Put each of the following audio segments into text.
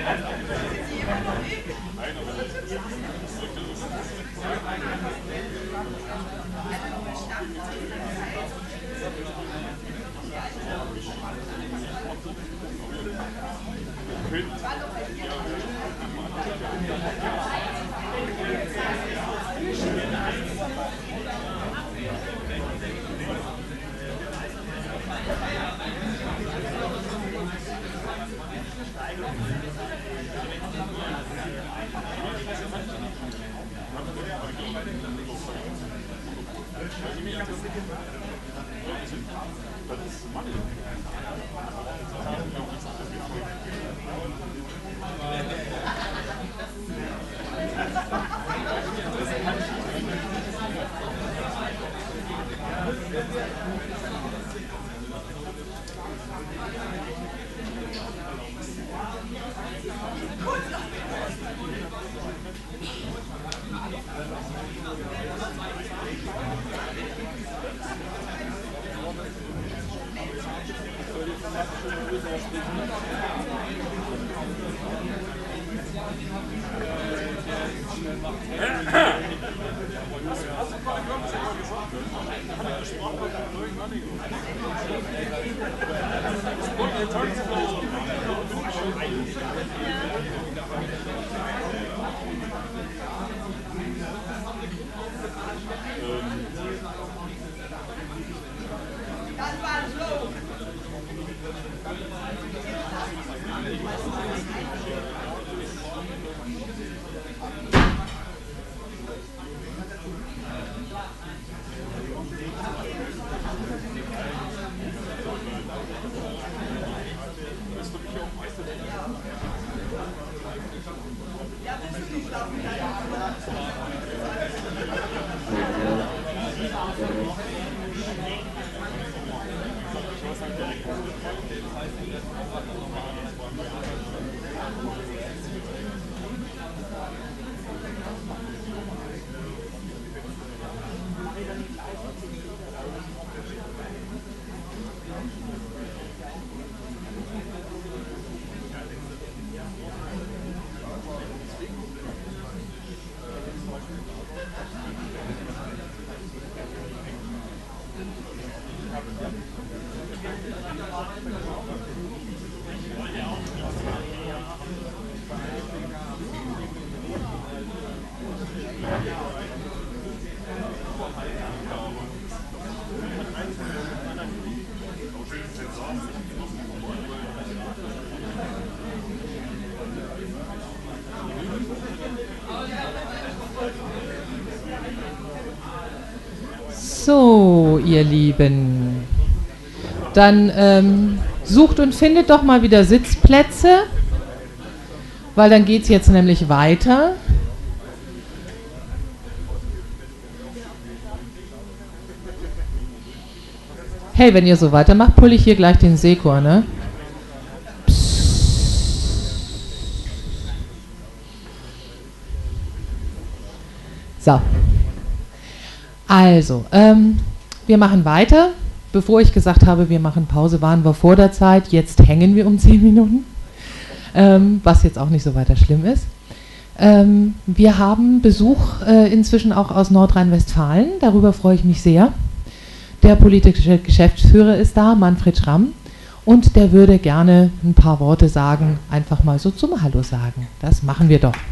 So, ihr Lieben, dann sucht und findet doch mal wieder Sitzplätze, weil dann geht es jetzt nämlich weiter. Hey, wenn ihr so weitermacht, pulle ich hier gleich den Sekor, ne? So. Also, wir machen weiter. Bevor ich gesagt habe, wir machen Pause, waren wir vor der Zeit. Jetzt hängen wir um 10 Minuten, was jetzt auch nicht so weiter schlimm ist. Wir haben Besuch inzwischen auch aus Nordrhein-Westfalen. Darüber freue ich mich sehr. Der politische Geschäftsführer ist da, Manfred Schramm. Und der würde gerne ein paar Worte sagen, einfach mal so zum Hallo sagen. Das machen wir doch.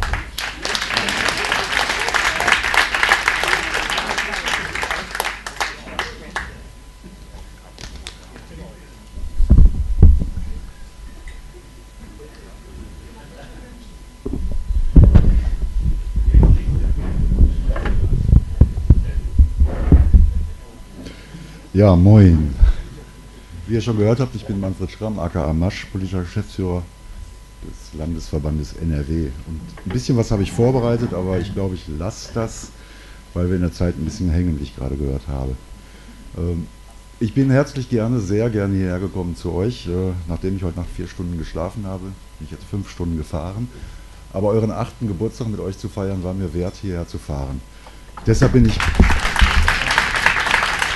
Ja, moin. Wie ihr schon gehört habt, ich bin Manfred Schramm, aka Masch, politischer Geschäftsführer des Landesverbandes NRW. Und ein bisschen was habe ich vorbereitet, aber ich glaube, ich lasse das, weil wir in der Zeit ein bisschen hängen, wie ich gerade gehört habe. Ich bin herzlich gerne, sehr gerne hierher gekommen zu euch, nachdem ich heute Nacht 4 Stunden geschlafen habe. Bin ich jetzt 5 Stunden gefahren. Aber euren 8. Geburtstag mit euch zu feiern, war mir wert, hierher zu fahren. Deshalb bin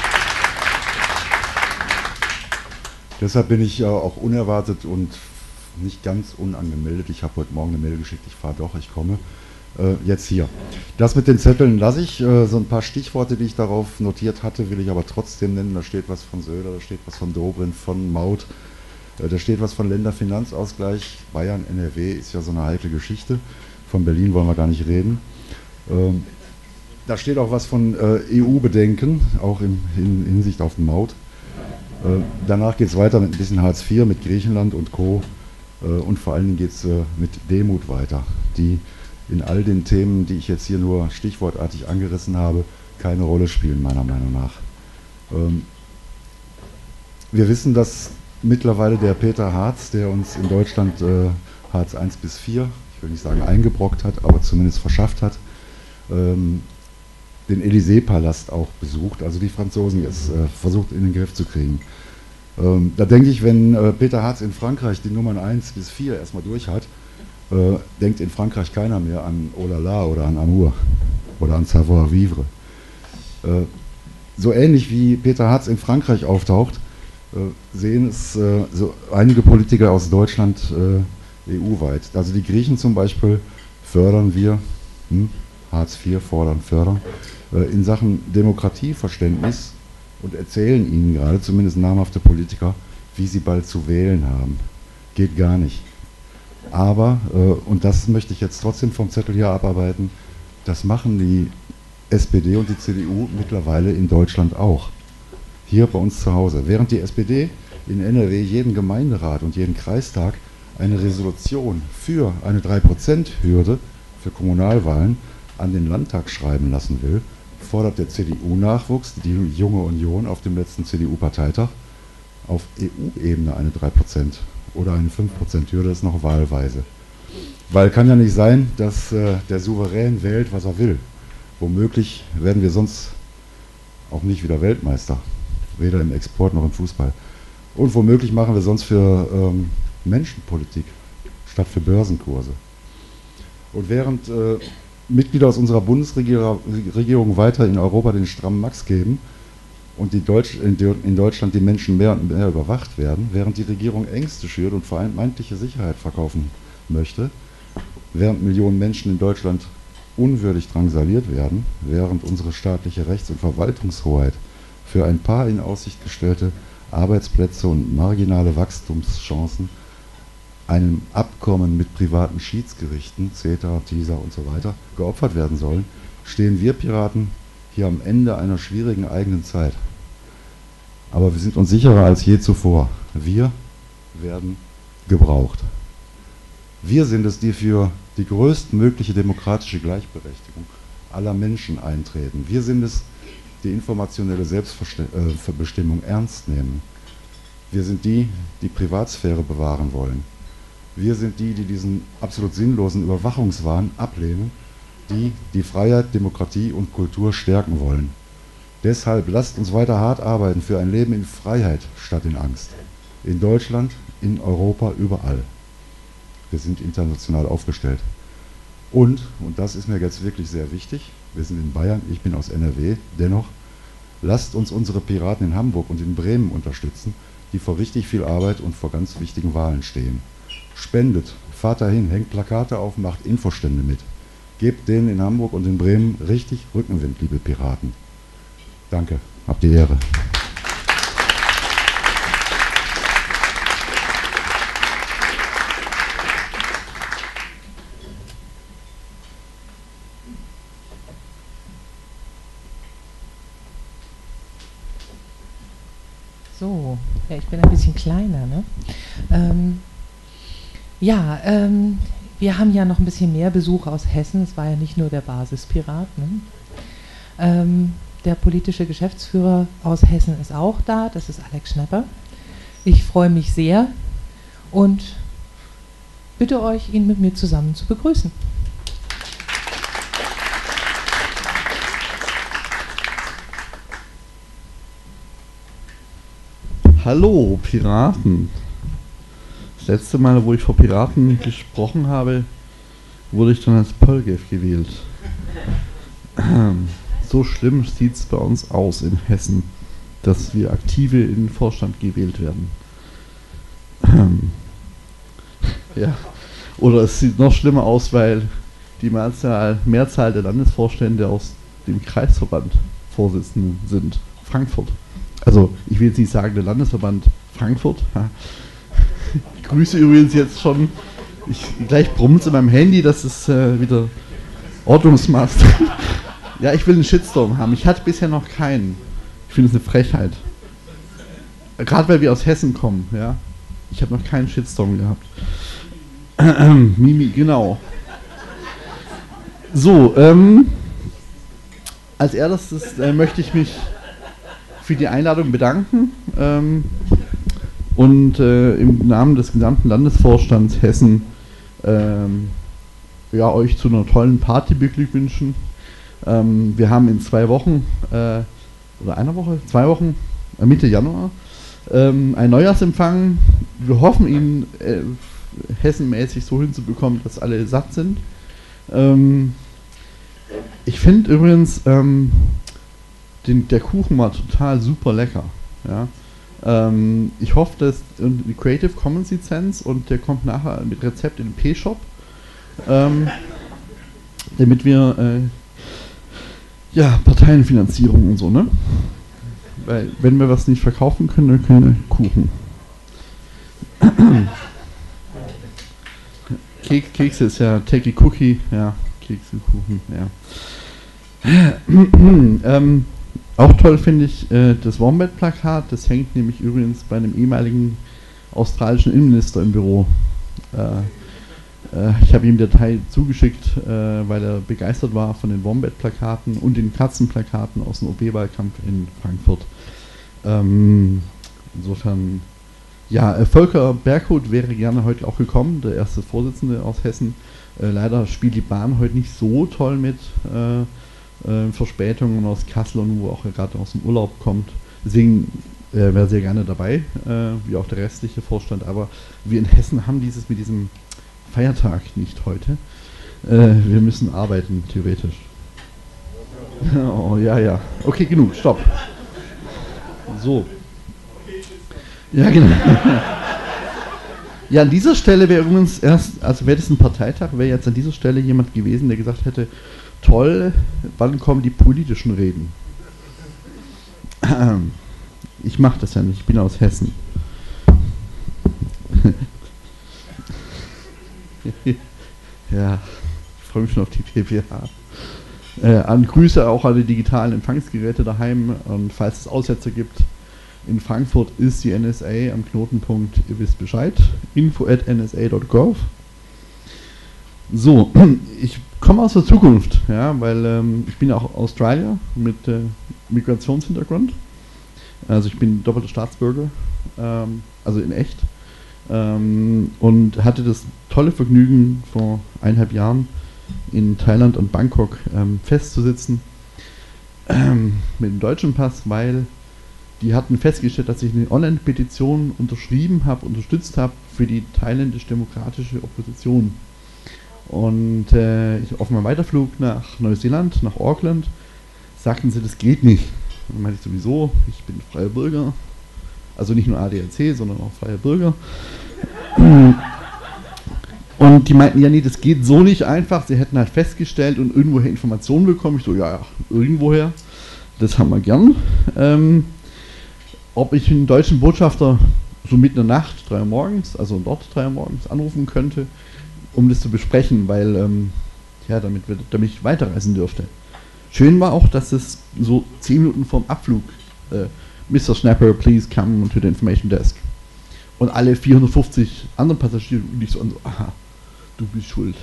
ich auch unerwartet und nicht ganz unangemeldet. Ich habe heute Morgen eine Mail geschickt, ich fahre doch, ich komme. Jetzt hier. Das mit den Zetteln lasse ich. So ein paar Stichworte, die ich darauf notiert hatte, will ich aber trotzdem nennen. Da steht was von Söder, da steht was von Dobrindt, von Maut, da steht was von Länderfinanzausgleich. Bayern, NRW ist ja so eine heikle Geschichte. Von Berlin wollen wir gar nicht reden. Da steht auch was von EU-Bedenken, auch in Hinsicht auf den Maut. Danach geht es weiter mit ein bisschen Hartz IV, mit Griechenland und Co. Und vor allen Dingen geht es mit Demut weiter, die in all den Themen, die ich jetzt hier nur stichwortartig angerissen habe, keine Rolle spielen, meiner Meinung nach. Wir wissen, dass mittlerweile der Peter Hartz, der uns in Deutschland Hartz I bis IV, ich will nicht sagen eingebrockt hat, aber zumindest verschafft hat, den Élysée-Palast auch besucht, also die Franzosen jetzt versucht in den Griff zu kriegen. Da denke ich, wenn Peter Hartz in Frankreich die Nummern 1 bis 4 erstmal durch hat, denkt in Frankreich keiner mehr an Oh la la oder an Amour oder an Savoir Vivre. So ähnlich wie Peter Hartz in Frankreich auftaucht, sehen es so einige Politiker aus Deutschland EU-weit. Also die Griechen zum Beispiel fördern wir, Hartz IV fordern, fördern, in Sachen Demokratieverständnis und erzählen ihnen gerade, zumindest namhafte Politiker, wie sie bald zu wählen haben. Geht gar nicht. Aber, und das möchte ich jetzt trotzdem vom Zettel hier abarbeiten, das machen die SPD und die CDU mittlerweile in Deutschland auch. Hier bei uns zu Hause. Während die SPD in NRW jeden Gemeinderat und jeden Kreistag eine Resolution für eine 3%-Hürde für Kommunalwahlen an den Landtag schreiben lassen will, fordert der CDU-Nachwuchs, die Junge Union, auf dem letzten CDU-Parteitag auf EU-Ebene eine 3% oder eine 5%-Hürde, ist noch wahlweise. Weil kann ja nicht sein, dass der Souverän wählt, was er will. Womöglich werden wir sonst auch nicht wieder Weltmeister, weder im Export noch im Fußball. Und womöglich machen wir sonst für Menschenpolitik statt für Börsenkurse. Und während Mitglieder aus unserer Bundesregierung weiter in Europa den strammen Max geben und in Deutschland die Menschen mehr und mehr überwacht werden, während die Regierung Ängste schürt und vermeintliche Sicherheit verkaufen möchte, während Millionen Menschen in Deutschland unwürdig drangsaliert werden, während unsere staatliche Rechts- und Verwaltungshoheit für ein paar in Aussicht gestellte Arbeitsplätze und marginale Wachstumschancen einem Abkommen mit privaten Schiedsgerichten, CETA, TISA und so weiter, geopfert werden sollen, stehen wir Piraten hier am Ende einer schwierigen eigenen Zeit. Aber wir sind uns sicherer als je zuvor. Wir werden gebraucht. Wir sind es, die für die größtmögliche demokratische Gleichberechtigung aller Menschen eintreten. Wir sind es, die informationelle Selbstbestimmung ernst nehmen. Wir sind die, die Privatsphäre bewahren wollen. Wir sind die, die diesen absolut sinnlosen Überwachungswahn ablehnen, die die Freiheit, Demokratie und Kultur stärken wollen. Deshalb lasst uns weiter hart arbeiten für ein Leben in Freiheit statt in Angst. In Deutschland, in Europa, überall. Wir sind international aufgestellt. Und das ist mir jetzt wirklich sehr wichtig, wir sind in Bayern, ich bin aus NRW, dennoch, lasst uns unsere Piraten in Hamburg und in Bremen unterstützen, die vor richtig viel Arbeit und vor ganz wichtigen Wahlen stehen. Spendet, fahrt dahin, hängt Plakate auf, macht Infostände mit. Gebt denen in Hamburg und in Bremen richtig Rückenwind, liebe Piraten. Danke, habt die Ehre. So, ja, ich bin ein bisschen kleiner, ne? Wir haben ja noch ein bisschen mehr Besuch aus Hessen. Es war ja nicht nur der Basispirat. Ne? Der politische Geschäftsführer aus Hessen ist auch da. Das ist Alex Schnepper. Ich freue mich sehr und bitte euch, ihn mit mir zusammen zu begrüßen. Hallo Piraten! Das letzte Mal, wo ich vor Piraten gesprochen habe, wurde ich dann als Polgev gewählt. So schlimm sieht es bei uns aus in Hessen, dass wir Aktive in den Vorstand gewählt werden. Ja. Oder es sieht noch schlimmer aus, weil die Mehrzahl der Landesvorstände aus dem Kreisverband Vorsitzenden sind. Frankfurt. Also, ich will jetzt nicht sagen, der Landesverband Frankfurt. Ich grüße übrigens jetzt schon. Gleich brummt es in meinem Handy, das ist wieder Ordnungsmaster. Ja, ich will einen Shitstorm haben. Ich hatte bisher noch keinen. Ich finde es eine Frechheit. Gerade weil wir aus Hessen kommen, ja. Ich habe noch keinen Shitstorm gehabt. Mimi, genau. So, als erstes möchte ich mich für die Einladung bedanken und im Namen des gesamten Landesvorstands Hessen ja, euch zu einer tollen Party beglückwünschen. Wir haben in 2 Wochen, oder einer Woche, 2 Wochen, Mitte Januar, ein Neujahrsempfang. Wir hoffen, ihn hessenmäßig so hinzubekommen, dass alle satt sind. Ich finde übrigens, der Kuchen war total super lecker. Ja? Ich hoffe, dass die Creative Commons Lizenz und der kommt nachher mit Rezept in den P-Shop, damit wir ja, Parteienfinanzierung und so, ne? Weil wenn wir was nicht verkaufen können, dann können wir Kuchen. Kekse ist ja Take a Cookie, ja, Kekse, Kuchen, ja. Auch toll finde ich das Wombat-Plakat, das hängt nämlich übrigens bei einem ehemaligen australischen Innenminister im Büro. Ich habe ihm die Datei zugeschickt, weil er begeistert war von den Wombat-Plakaten und den Katzenplakaten aus dem OB-Wahlkampf in Frankfurt. Insofern, ja, Volker Berghut wäre gerne heute auch gekommen, der erste Vorsitzende aus Hessen. Leider spielt die Bahn heute nicht so toll mit Verspätungen aus Kassel und wo auch gerade aus dem Urlaub kommt. Deswegen wäre sehr gerne dabei, wie auch der restliche Vorstand. Aber wir in Hessen haben dieses mit diesem Feiertag nicht heute. Wir müssen arbeiten, theoretisch. Oh, ja, ja. Okay, genug, stopp. So. Ja, genau. Ja, an dieser Stelle wäre übrigens erst, also wäre das ein Parteitag, wäre jetzt an dieser Stelle jemand gewesen, der gesagt hätte, toll, wann kommen die politischen Reden? Ich mache das ja nicht, ich bin aus Hessen. Ja, ich freue mich schon auf die PPH. Grüße auch alle digitalen Empfangsgeräte daheim und falls es Aussetzer gibt, in Frankfurt ist die NSA am Knotenpunkt, ihr wisst Bescheid, info@nsa.gov. So, ich komme aus der Zukunft, ja, weil ich bin ja auch Australier mit Migrationshintergrund, also ich bin doppelter Staatsbürger, also in echt, und hatte das tolle Vergnügen vor 1,5 Jahren in Thailand und Bangkok festzusitzen mit dem deutschen Pass, weil die hatten festgestellt, dass ich eine Online-Petition unterstützt habe für die thailändisch-demokratische Opposition. Und auf meinem Weiterflug nach Neuseeland, nach Auckland, sagten sie, das geht nicht. Und dann meinte ich sowieso, ich bin freier Bürger, also nicht nur ADAC, sondern auch freier Bürger. Und die meinten, ja nee, das geht so nicht einfach, sie hätten halt festgestellt und irgendwoher Informationen bekommen. Ich so, ja, irgendwoher, das haben wir gern. Ob ich einen deutschen Botschafter so mitten in der Nacht, 3 Uhr morgens, also dort 3 Uhr morgens anrufen könnte, um das zu besprechen, weil, ja, damit ich weiterreisen dürfte. Schön war auch, dass es so 10 Minuten vorm Abflug, Mr. Snapper, please come to the information desk. Und alle 450 anderen Passagiere und ich so, aha, du bist schuld.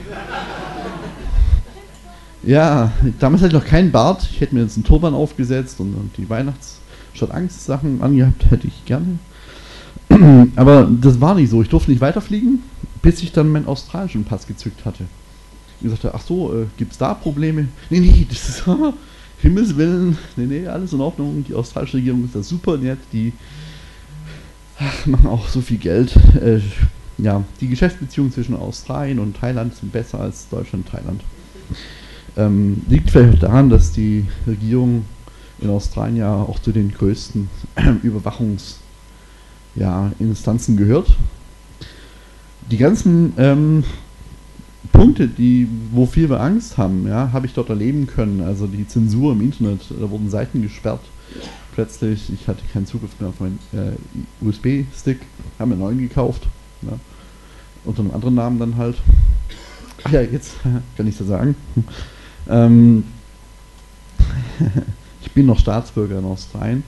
Ja, damals hatte ich noch keinen Bart, ich hätte mir jetzt einen Turban aufgesetzt und die statt Angst-Sachen angehabt, hätte ich gerne. Aber das war nicht so. Ich durfte nicht weiterfliegen, bis ich dann meinen australischen Pass gezückt hatte. Ich sagte, ach so, gibt's da Probleme? Nee, das ist Himmels Willen, nee, alles in Ordnung. Die australische Regierung ist da super nett, die machen auch so viel Geld. Ja, die Geschäftsbeziehungen zwischen Australien und Thailand sind besser als Deutschland und Thailand. Liegt vielleicht auch daran, dass die Regierung in Australien ja auch zu den größten Überwachungsinstanzen gehört. die ganzen Punkte, wofür wir Angst haben, ja, habe ich dort erleben können. Also die Zensur im Internet, da wurden Seiten gesperrt. Plötzlich, ich hatte keinen Zugriff mehr auf meinen USB-Stick, habe mir einen neuen gekauft. Ja, unter einem anderen Namen dann halt. Ach ja, jetzt kann ich es ja sagen. Ich bin noch Staatsbürger in Australien.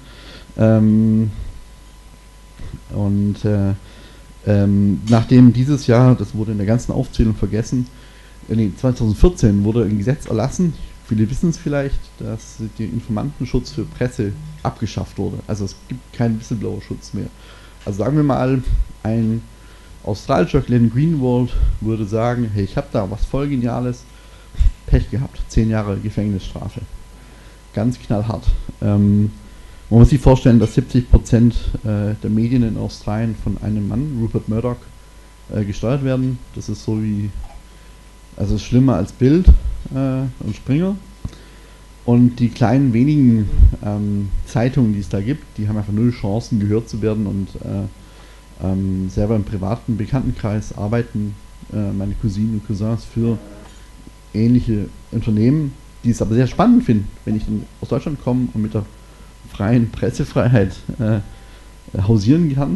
Nachdem dieses Jahr, das wurde in der ganzen Aufzählung vergessen, 2014 wurde ein Gesetz erlassen, viele wissen es vielleicht, dass der Informantenschutz für Presse abgeschafft wurde. Also es gibt keinen Whistleblower-Schutz mehr. Also sagen wir mal, ein australischer Glenn Greenwald würde sagen, hey, ich habe da was voll Geniales, Pech gehabt, 10 Jahre Gefängnisstrafe. Ganz knallhart. Man muss sich vorstellen, dass 70% der Medien in Australien von einem Mann, Rupert Murdoch, gesteuert werden. Das ist so wie, also ist schlimmer als Bild und Springer. Und die kleinen wenigen Zeitungen, die es da gibt, die haben einfach null Chancen, gehört zu werden. Und selber im privaten Bekanntenkreis arbeiten meine Cousinen und Cousins für ähnliche Unternehmen, die es aber sehr spannend finden, wenn ich dann aus Deutschland komme und mit der freien Pressefreiheit hausieren kann.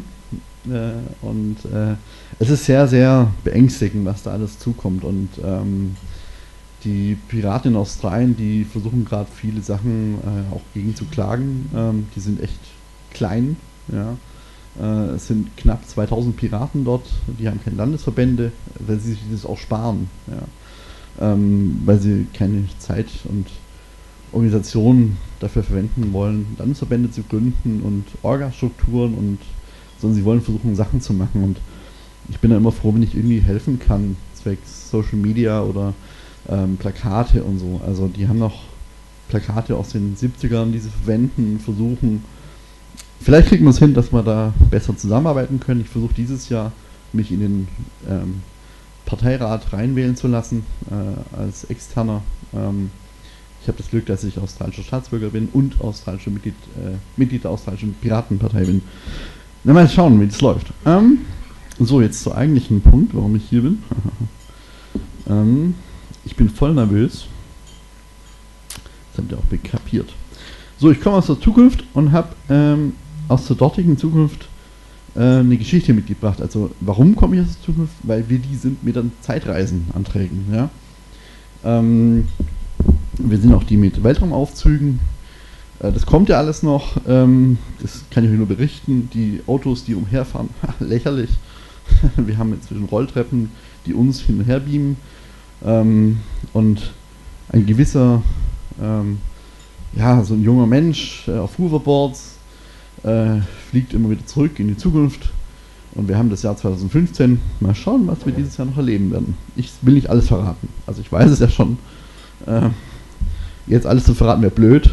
Es ist sehr, sehr beängstigend, was da alles zukommt. Und die Piraten in Australien, die versuchen gerade viele Sachen auch gegen zu klagen. Die sind echt klein. Ja. Es sind knapp 2000 Piraten dort, die haben keine Landesverbände, weil sie sich das auch sparen. Ja. Weil sie keine Zeit und Organisationen dafür verwenden wollen, Landesverbände zu gründen und Orga-Strukturen, sondern sie wollen versuchen, Sachen zu machen. Und ich bin da immer froh, wenn ich irgendwie helfen kann, zwecks Social Media oder Plakate und so. Also die haben noch Plakate aus den 70ern, die sie verwenden, versuchen. Vielleicht kriegt man es hin, dass wir da besser zusammenarbeiten können. Ich versuche dieses Jahr, mich in den Parteirat reinwählen zu lassen, als Externer. Ich habe das Glück, dass ich australischer Staatsbürger bin und australischer Mitglied der australischen Piratenpartei bin. Na, mal schauen, wie das läuft. So, jetzt zur eigentlichen Punkt, warum ich hier bin. Ich bin voll nervös. Das habt ihr auch kapiert. So, ich komme aus der Zukunft und habe aus der dortigen Zukunft eine Geschichte mitgebracht. Also, warum komme ich aus der Zukunft? Weil wir die sind mit den Zeitreisenanträgen. Ja? Wir sind auch die mit Weltraumaufzügen. Das kommt ja alles noch. Das kann ich euch nur berichten. Die Autos, die umherfahren, lächerlich. Wir haben inzwischen Rolltreppen, die uns hin und her beamen. Und ein gewisser, so ein junger Mensch auf Hoverboards fliegt immer wieder zurück in die Zukunft. Und wir haben das Jahr 2015. Mal schauen, was wir dieses Jahr noch erleben werden. Ich will nicht alles verraten. Also ich weiß es ja schon. Jetzt alles zu verraten wäre blöd.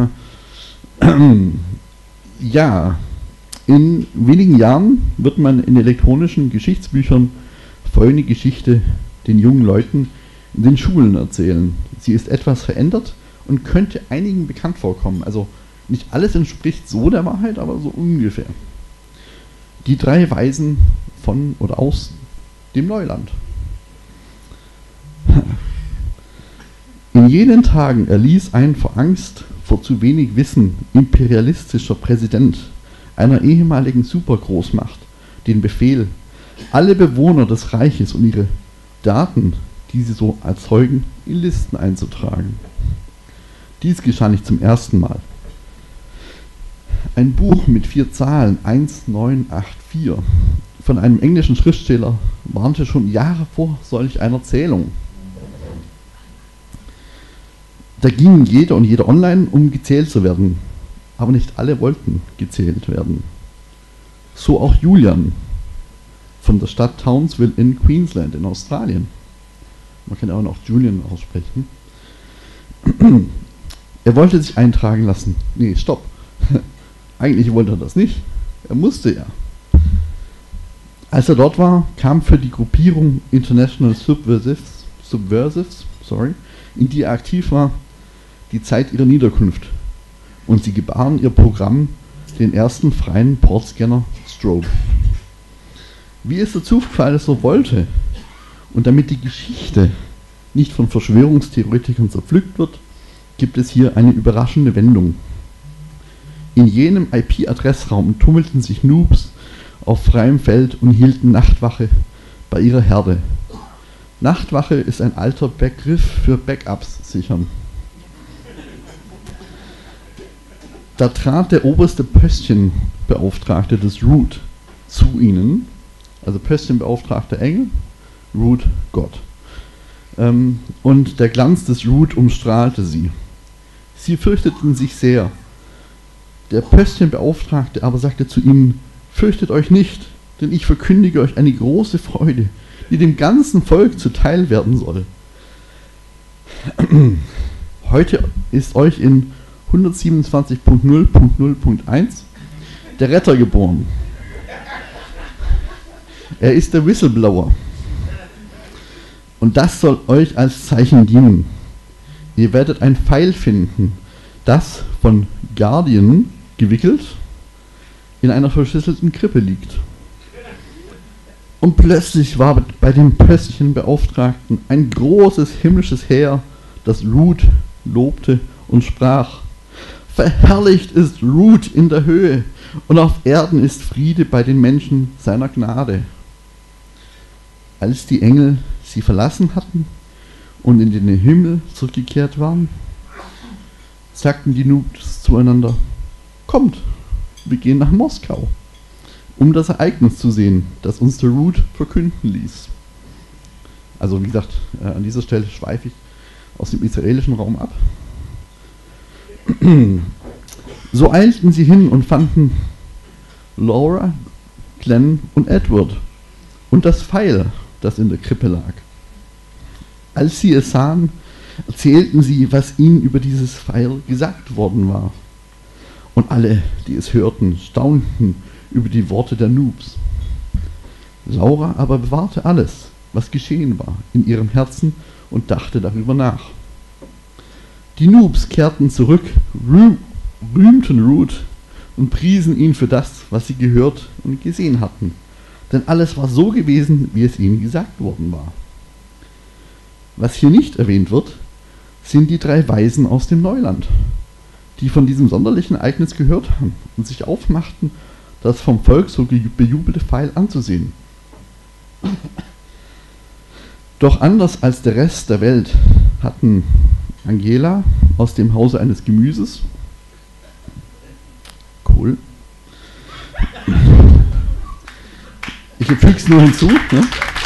Ja, in wenigen Jahren wird man in elektronischen Geschichtsbüchern folgende Geschichte den jungen Leuten in den Schulen erzählen. Sie ist etwas verändert und könnte einigen bekannt vorkommen. Also nicht alles entspricht so der Wahrheit, aber so ungefähr. Die 3 Weisen von oder aus dem Neuland. In jenen Tagen erließ ein vor Angst, vor zu wenig Wissen imperialistischer Präsident einer ehemaligen Supergroßmacht den Befehl, alle Bewohner des Reiches und ihre Daten, die sie so erzeugen, in Listen einzutragen. Dies geschah nicht zum ersten Mal. Ein Buch mit 4 Zahlen, 1984, von einem englischen Schriftsteller warnte schon Jahre vor solch einer Zählung. Da gingen jeder und jede online, um gezählt zu werden. Aber nicht alle wollten gezählt werden. So auch Julian von der Stadt Townsville in Queensland in Australien. Man kann auch noch Julian aussprechen. Er wollte sich eintragen lassen. Nee, stopp. Eigentlich wollte er das nicht. Er musste ja. Als er dort war, kam für die Gruppierung International Subversives, in die er aktiv war, die Zeit ihrer Niederkunft. Und sie gebaren ihr Programm, den ersten freien Portscanner Strobe. Wie es der Zufall so wollte und damit die Geschichte nicht von Verschwörungstheoretikern zerpflückt wird, gibt es hier eine überraschende Wendung. In jenem IP-Adressraum tummelten sich Noobs auf freiem Feld und hielten Nachtwache bei ihrer Herde. Nachtwache ist ein alter Begriff für Backups sichern. Da trat der oberste Pöstchenbeauftragte des Root zu ihnen, also Pöstchenbeauftragter Engel, Root Gott. Und der Glanz des Root umstrahlte sie. Sie fürchteten sich sehr. Der Pöstchenbeauftragte aber sagte zu ihnen: Fürchtet euch nicht, denn ich verkündige euch eine große Freude, die dem ganzen Volk zuteil werden soll. Heute ist euch in 127.0.0.1 der Retter geboren. Er ist der Whistleblower. Und das soll euch als Zeichen dienen. Ihr werdet ein Pfeil finden, das von Guardian gewickelt in einer verschlüsselten Krippe liegt. Und plötzlich war bei dem Pöstchenbeauftragten ein großes himmlisches Heer, das Root lobte und sprach: Verherrlicht ist Root in der Höhe und auf Erden ist Friede bei den Menschen seiner Gnade. Als die Engel sie verlassen hatten und in den Himmel zurückgekehrt waren, sagten die Noobs zueinander: Kommt, wir gehen nach Moskau, um das Ereignis zu sehen, das uns der Root verkünden ließ. Also wie gesagt, an dieser Stelle schweife ich aus dem israelischen Raum ab. So eilten sie hin und fanden Laura, Glenn und Edward und das Pfeil, das in der Krippe lag. Als sie es sahen, erzählten sie, was ihnen über dieses Pfeil gesagt worden war. Und alle, die es hörten, staunten über die Worte der Noobs. Laura aber bewahrte alles, was geschehen war, in ihrem Herzen und dachte darüber nach. Die Noobs kehrten zurück, rühmten Root und priesen ihn für das, was sie gehört und gesehen hatten. Denn alles war so gewesen, wie es ihnen gesagt worden war. Was hier nicht erwähnt wird, sind die 3 Weisen aus dem Neuland, die von diesem sonderlichen Ereignis gehört haben und sich aufmachten, das vom Volk so bejubelte Pfeil anzusehen. Doch anders als der Rest der Welt hatten Angela aus dem Hause eines Gemüses, cool, ich füge es nur hinzu, ne?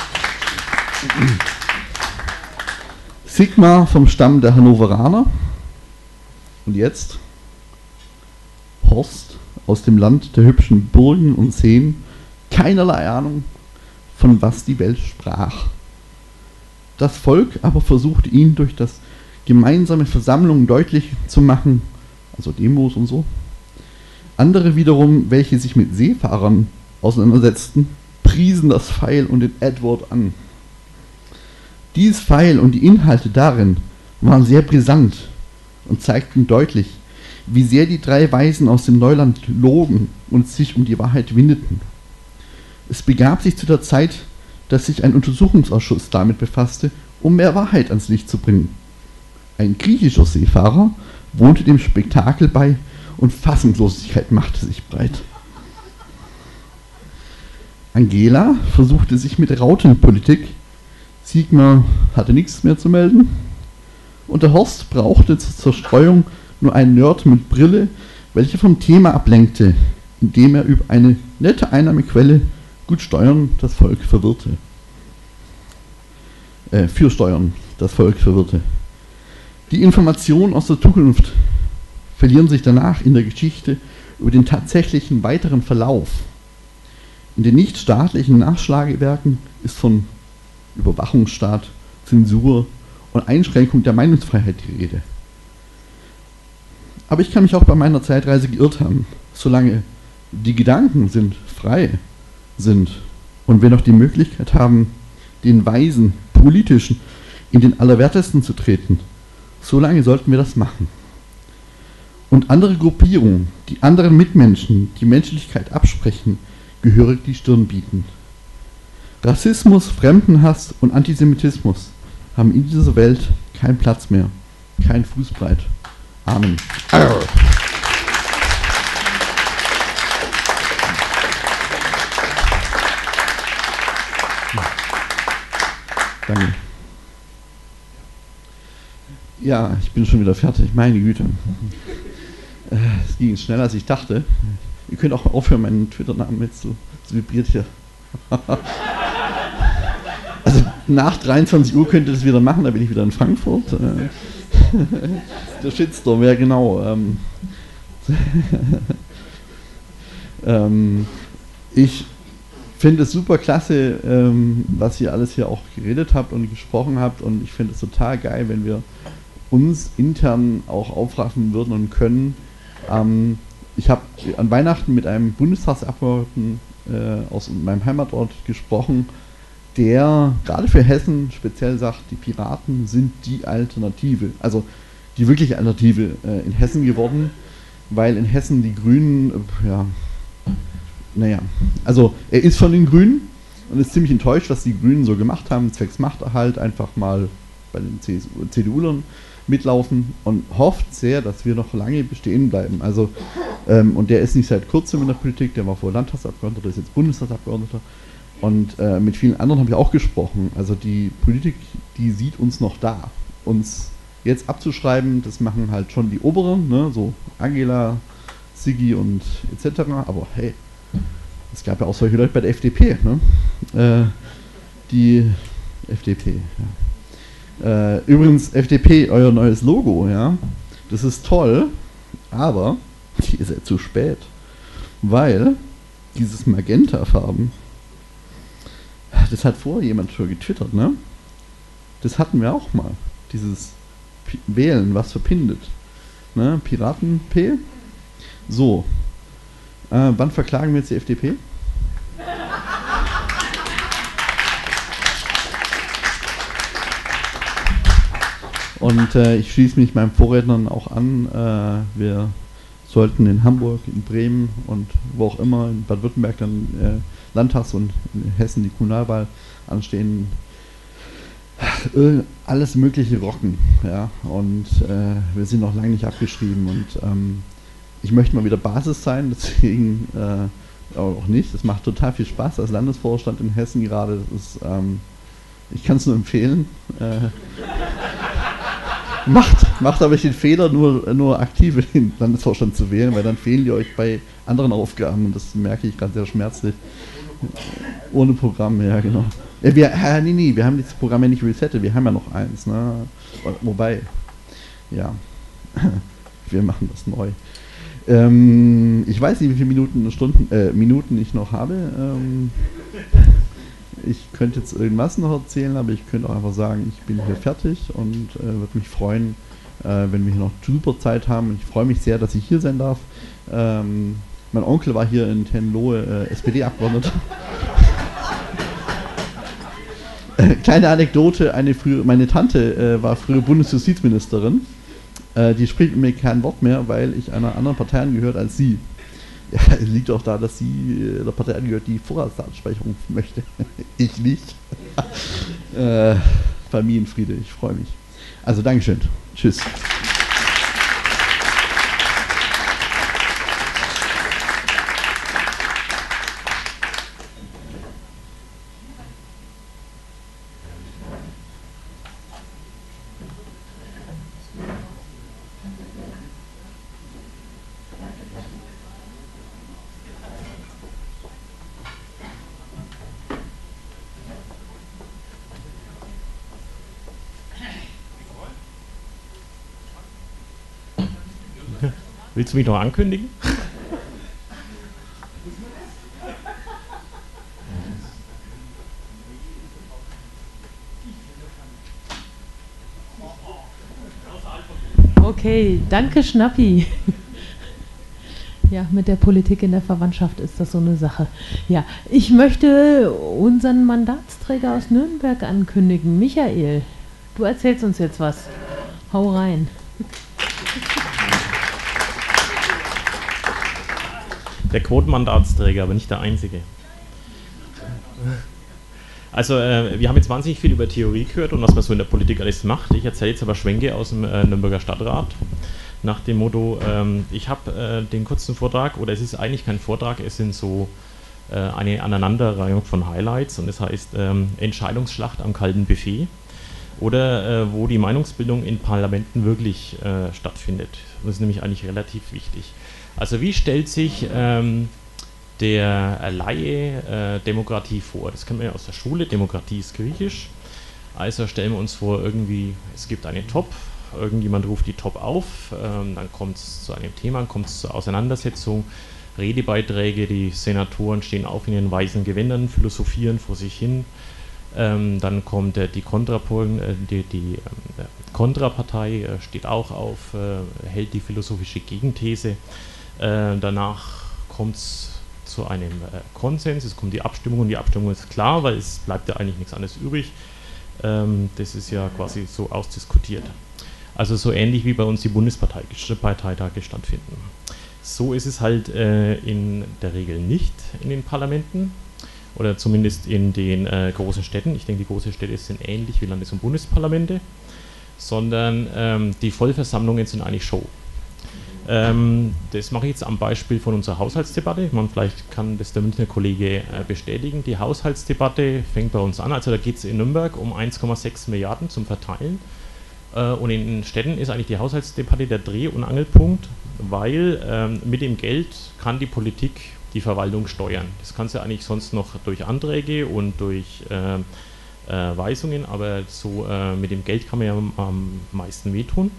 Sigmar vom Stamm der Hannoveraner und jetzt Horst aus dem Land der hübschen Burgen und Seen, keinerlei Ahnung, von was die Welt sprach. Das Volk aber versuchte ihn durch das gemeinsame Versammlungen deutlich zu machen, also Demos und so. Andere wiederum, welche sich mit Seefahrern auseinandersetzten, priesen das Pfeil und den Edward an. Dieses Pfeil und die Inhalte darin waren sehr brisant und zeigten deutlich, wie sehr die 3 Weisen aus dem Neuland logen und sich um die Wahrheit windeten. Es begab sich zu der Zeit, dass sich ein Untersuchungsausschuss damit befasste, um mehr Wahrheit ans Licht zu bringen. Ein griechischer Seefahrer wohnte dem Spektakel bei und Fassungslosigkeit machte sich breit. Angela versuchte sich mit Rautenpolitik, Sigmar hatte nichts mehr zu melden und der Horst brauchte zur Zerstreuung nur einen Nerd mit Brille, welcher vom Thema ablenkte, indem er über eine nette Einnahmequelle gut Steuern das Volk verwirrte. Für Steuern das Volk verwirrte. Die Informationen aus der Zukunft verlieren sich danach in der Geschichte über den tatsächlichen weiteren Verlauf. In den nichtstaatlichen Nachschlagewerken ist von Überwachungsstaat, Zensur und Einschränkung der Meinungsfreiheit die Rede. Aber ich kann mich auch bei meiner Zeitreise geirrt haben. Solange die Gedanken frei sind und wir noch die Möglichkeit haben, den Weisen, politischen, in den Allerwertesten zu treten, solange sollten wir das machen. Und andere Gruppierungen, die anderen Mitmenschen die Menschlichkeit absprechen, gehörig die Stirn bieten. Rassismus, Fremdenhass und Antisemitismus haben in dieser Welt keinen Platz mehr, kein Fußbreit. Amen. Danke. Ja, ich bin schon wieder fertig, meine Güte. Es ging schneller als ich dachte. Ihr könnt auch aufhören, meinen Twitter-Namen jetzt so vibriert hier. Also nach 23 Uhr könnt ihr das wieder machen, da bin ich wieder in Frankfurt. Der Shitstorm, ja genau. Ich finde es super klasse, was ihr alles hier auch geredet habt und gesprochen habt, und ich finde es total geil, wenn wir uns intern auch aufraffen würden und können. Ich habe an Weihnachten mit einem Bundestagsabgeordneten aus meinem Heimatort gesprochen, der gerade für Hessen speziell sagt, die Piraten sind die Alternative, also die wirkliche Alternative in Hessen geworden, weil in Hessen die Grünen, also er ist von den Grünen und ist ziemlich enttäuscht, was die Grünen so gemacht haben, zwecks Machterhalt, einfach mal bei den CDU-Lern mitlaufen, und hofft sehr, dass wir noch lange bestehen bleiben. Also, und der ist nicht seit kurzem in der Politik, der war vorher Landtagsabgeordneter, der ist jetzt Bundestagsabgeordneter, und mit vielen anderen habe ich auch gesprochen. Also die Politik, die sieht uns noch da. Uns jetzt abzuschreiben, das machen halt schon die Oberen, ne? So Angela, Siggi und etc. Aber hey, es gab ja auch solche Leute bei der FDP, ne? Die FDP, ja. Übrigens, FDP, euer neues Logo, ja, das ist toll, aber ihr seid zu spät, weil dieses Magenta-Farben, das hat vorher jemand schon getwittert, ne? Das hatten wir auch mal, dieses Wählen, was verbindet, ne? Piraten P. So, wann verklagen wir jetzt die FDP? Und ich schließe mich meinen Vorrednern auch an. Wir sollten in Hamburg, in Bremen und wo auch immer, in Baden-Württemberg dann Landtags- und in Hessen die Kommunalwahl anstehen, alles Mögliche rocken. Ja? Und wir sind noch lange nicht abgeschrieben. Und ich möchte mal wieder Basis sein, deswegen auch nicht. Es macht total viel Spaß als Landesvorstand in Hessen gerade. Das ist, ich kann es nur empfehlen. Macht aber nicht den Fehler, nur aktive den Landesvorstand zu wählen, weil dann fehlen die euch bei anderen Aufgaben, und das merke ich gerade sehr schmerzlich. Ohne Programm, ja genau. Ja, wir haben das Programm ja nicht resettet, wir haben ja noch eins, ne? Wobei, ja, wir machen das neu. Ich weiß nicht, wie viele Minuten ich noch habe. Ich könnte jetzt irgendwas noch erzählen, aber ich könnte auch einfach sagen, ich bin hier fertig und würde mich freuen, wenn wir hier noch super Zeit haben. Und ich freue mich sehr, dass ich hier sein darf. Mein Onkel war hier in Tenlohe SPD-Abgeordneter. Kleine Anekdote, meine Tante war früher Bundesjustizministerin. Die spricht mit mir kein Wort mehr, weil ich einer anderen Partei angehört als sie. Ja, es liegt auch da, dass sie der Partei angehört, die Vorratsdatenspeicherung möchte. Ich nicht. Familienfriede, ich freue mich. Also Dankeschön. Tschüss. Willst du mich noch ankündigen? Okay, danke Schnappi. Ja, mit der Politik in der Verwandtschaft ist das so eine Sache. Ja, ich möchte unseren Mandatsträger aus Nürnberg ankündigen. Michael, du erzählst uns jetzt was. Hau rein. Der Quotenmandatsträger, aber nicht der einzige. Also wir haben jetzt wahnsinnig viel über Theorie gehört und was man so in der Politik alles macht. Ich erzähle jetzt aber Schwenke aus dem Nürnberger Stadtrat nach dem Motto, ich habe den kurzen Vortrag, oder es ist eigentlich kein Vortrag, es sind so eine Aneinanderreihung von Highlights, und das heißt Entscheidungsschlacht am kalten Buffet, oder wo die Meinungsbildung in Parlamenten wirklich stattfindet. Das ist nämlich eigentlich relativ wichtig. Also wie stellt sich der Laie Demokratie vor? Das kennen wir ja aus der Schule, Demokratie ist griechisch. Also stellen wir uns vor, irgendwie, es gibt eine Top, irgendjemand ruft die Top auf, dann kommt es zu einem Thema, kommt es zur Auseinandersetzung, Redebeiträge, die Senatoren stehen auf in ihren weißen Gewändern, philosophieren vor sich hin, dann kommt die Kontrapartei, steht auch auf, hält die philosophische Gegenthese, danach kommt es zu einem Konsens, es kommt die Abstimmung, und die Abstimmung ist klar, weil es bleibt ja eigentlich nichts anderes übrig. Das ist ja quasi so ausdiskutiert. Also so ähnlich wie bei uns die Bundesparteitage stattfinden. So ist es halt in der Regel nicht in den Parlamenten oder zumindest in den großen Städten. Ich denke, die großen Städte sind ähnlich wie Landes- und Bundesparlamente, sondern die Vollversammlungen sind eigentlich Show. Das mache ich jetzt am Beispiel von unserer Haushaltsdebatte. Vielleicht kann das der Münchner Kollege bestätigen. Die Haushaltsdebatte fängt bei uns an. Also da geht es in Nürnberg um 1,6 Milliarden zum Verteilen. Und in den Städten ist eigentlich die Haushaltsdebatte der Dreh- und Angelpunkt, weil mit dem Geld kann die Politik die Verwaltung steuern. Das kann sie eigentlich sonst noch durch Anträge und durch Weisungen, aber so mit dem Geld kann man ja am meisten wehtun.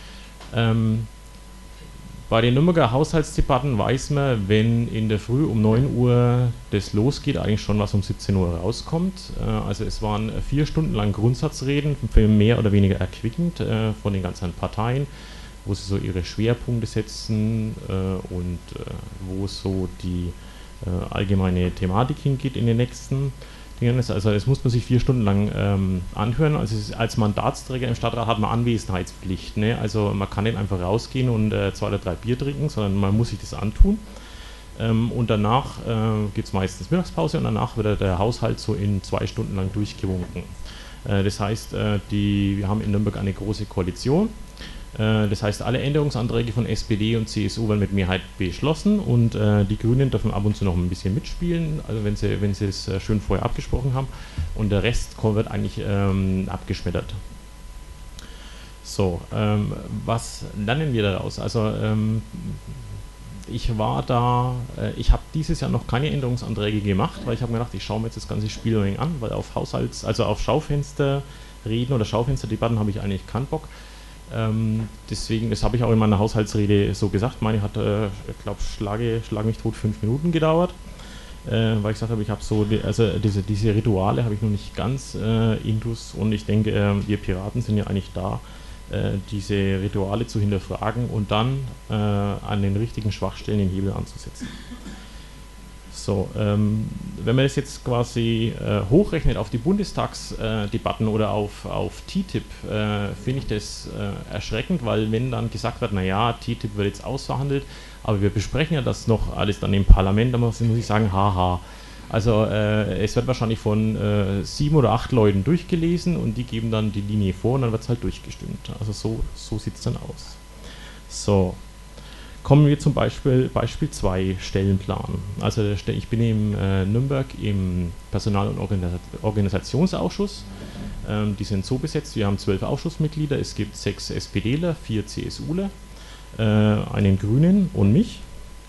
Bei den Nürnberger Haushaltsdebatten weiß man, wenn in der Früh um 9 Uhr das losgeht, eigentlich schon was um 17 Uhr rauskommt. Also es waren 4 Stunden lang Grundsatzreden, mehr oder weniger erquickend von den ganzen Parteien, wo sie so ihre Schwerpunkte setzen und wo so die allgemeine Thematik hingeht in den nächsten Dingen. Also das muss man sich 4 Stunden lang anhören. Also als Mandatsträger im Stadtrat hat man Anwesenheitspflicht. Ne? Also man kann nicht einfach rausgehen und 2 oder 3 Bier trinken, sondern man muss sich das antun. Und danach gibt es meistens Mittagspause, und danach wird der Haushalt so in 2 Stunden lang durchgewunken. Das heißt, wir haben in Nürnberg eine große Koalition. Das heißt, alle Änderungsanträge von SPD und CSU werden mit Mehrheit beschlossen, und die Grünen dürfen ab und zu noch ein bisschen mitspielen, also wenn sie es schön vorher abgesprochen haben, und der Rest wird eigentlich abgeschmettert. So, was lernen wir daraus? Also ich habe dieses Jahr noch keine Änderungsanträge gemacht, weil ich habe mir gedacht, ich schaue mir jetzt das ganze Spiel an, weil auf Schaufensterreden oder Schaufensterdebatten habe ich eigentlich keinen Bock. Deswegen, das habe ich auch in meiner Haushaltsrede so gesagt. Meine hat, ich glaube, schlag mich tot 5 Minuten gedauert, weil ich gesagt habe, ich habe so, diese Rituale habe ich noch nicht ganz intus, und ich denke, wir Piraten sind ja eigentlich da, diese Rituale zu hinterfragen und dann an den richtigen Schwachstellen den Hebel anzusetzen. So, wenn man das jetzt quasi hochrechnet auf die Bundestagsdebatten oder auf TTIP, finde ich das erschreckend, weil wenn dann gesagt wird, naja, TTIP wird jetzt ausverhandelt, aber wir besprechen ja das noch alles dann im Parlament, dann muss ich sagen, haha. Also es wird wahrscheinlich von 7 oder 8 Leuten durchgelesen, und die geben dann die Linie vor, und dann wird es halt durchgestimmt. Also so sieht es dann aus. So. Kommen wir zum Beispiel 2, Stellenplan. Also ich bin in Nürnberg im Personal- und Organisationsausschuss. Die sind so besetzt, wir haben 12 Ausschussmitglieder, es gibt 6 SPDler, 4 CSUler, einen Grünen und mich.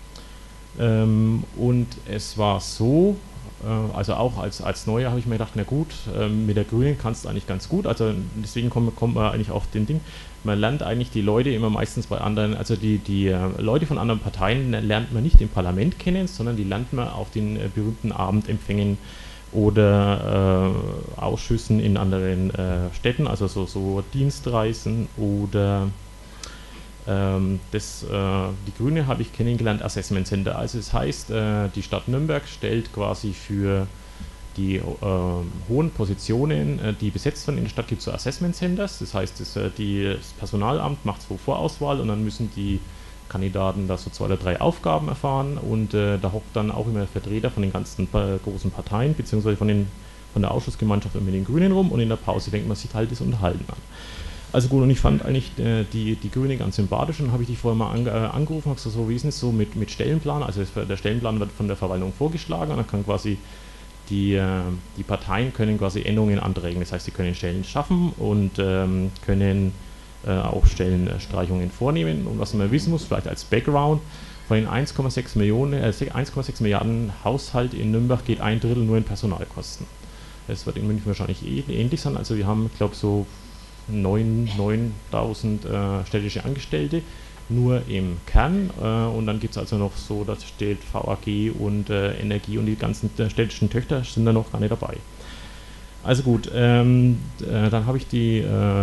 Und es war so, also auch als Neuer habe ich mir gedacht, na gut, mit der Grünen kannst du eigentlich ganz gut, also deswegen kommt man eigentlich auf den Ding. Man lernt eigentlich die Leute immer meistens bei anderen, also die Leute von anderen Parteien lernt man nicht im Parlament kennen, sondern die lernt man auf den berühmten Abendempfängen oder Ausschüssen in anderen Städten, also so Dienstreisen oder die Grüne habe ich kennengelernt, Assessment Center. Also das heißt, die Stadt Nürnberg stellt quasi für die hohen Positionen, die besetzt werden in der Stadt, gibt es so Assessment Centers. Das heißt, das Personalamt macht so Vorauswahl, und dann müssen die Kandidaten da so 2 oder 3 Aufgaben erfahren, und da hockt dann auch immer ein Vertreter von den ganzen großen Parteien, beziehungsweise von von der Ausschussgemeinschaft und mit den Grünen rum und in der Pause fängt man sich halt das Unterhalten an. Also gut, und ich fand eigentlich die Grüne ganz sympathisch und habe ich dich vorher mal angerufen und gesagt, so wie ist es so mit Stellenplan, also der Stellenplan wird von der Verwaltung vorgeschlagen und dann kann quasi die Parteien können quasi Änderungen anregen, das heißt, sie können Stellen schaffen und können auch Stellenstreichungen vornehmen. Und was man wissen muss, vielleicht als Background, von den 1,6 Milliarden Haushalt in Nürnberg geht 1/3 nur in Personalkosten. Das wird in München wahrscheinlich ähnlich sein, also wir haben, ich glaube, so 9.000 städtische Angestellte, nur im Kern und dann gibt es also noch so, da steht VAG und Energie und die ganzen städtischen Töchter sind da noch gar nicht dabei. Also gut, dann habe ich die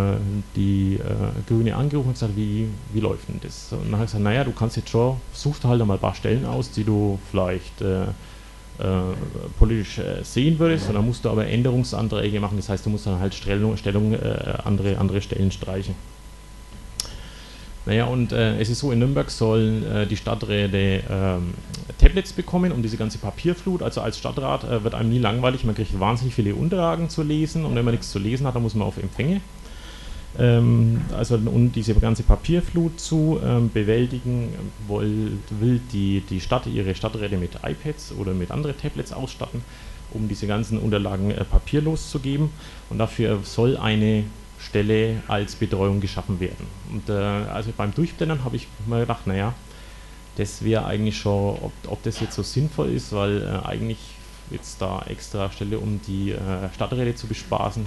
Grüne angerufen und gesagt, wie läuft denn das? Und dann habe ich gesagt, naja, du kannst jetzt schon, such halt einmal ein paar Stellen aus, die du vielleicht politisch sehen würdest, und dann musst du aber Änderungsanträge machen, das heißt, du musst dann halt andere Stellen streichen. Naja, und es ist so, in Nürnberg sollen die Stadträte Tablets bekommen, um diese ganze Papierflut, also als Stadtrat wird einem nie langweilig, man kriegt wahnsinnig viele Unterlagen zu lesen und wenn man nichts zu lesen hat, dann muss man auf Empfänge. Also um diese ganze Papierflut zu bewältigen, will die Stadt ihre Stadträte mit iPads oder mit anderen Tablets ausstatten, um diese ganzen Unterlagen papierlos zu geben, und dafür soll eine Stelle als Betreuung geschaffen werden. Und also beim Durchblendern habe ich mir gedacht, naja, das wäre eigentlich schon, ob das jetzt so sinnvoll ist, weil eigentlich jetzt da extra Stelle, um die Stadträte zu bespaßen,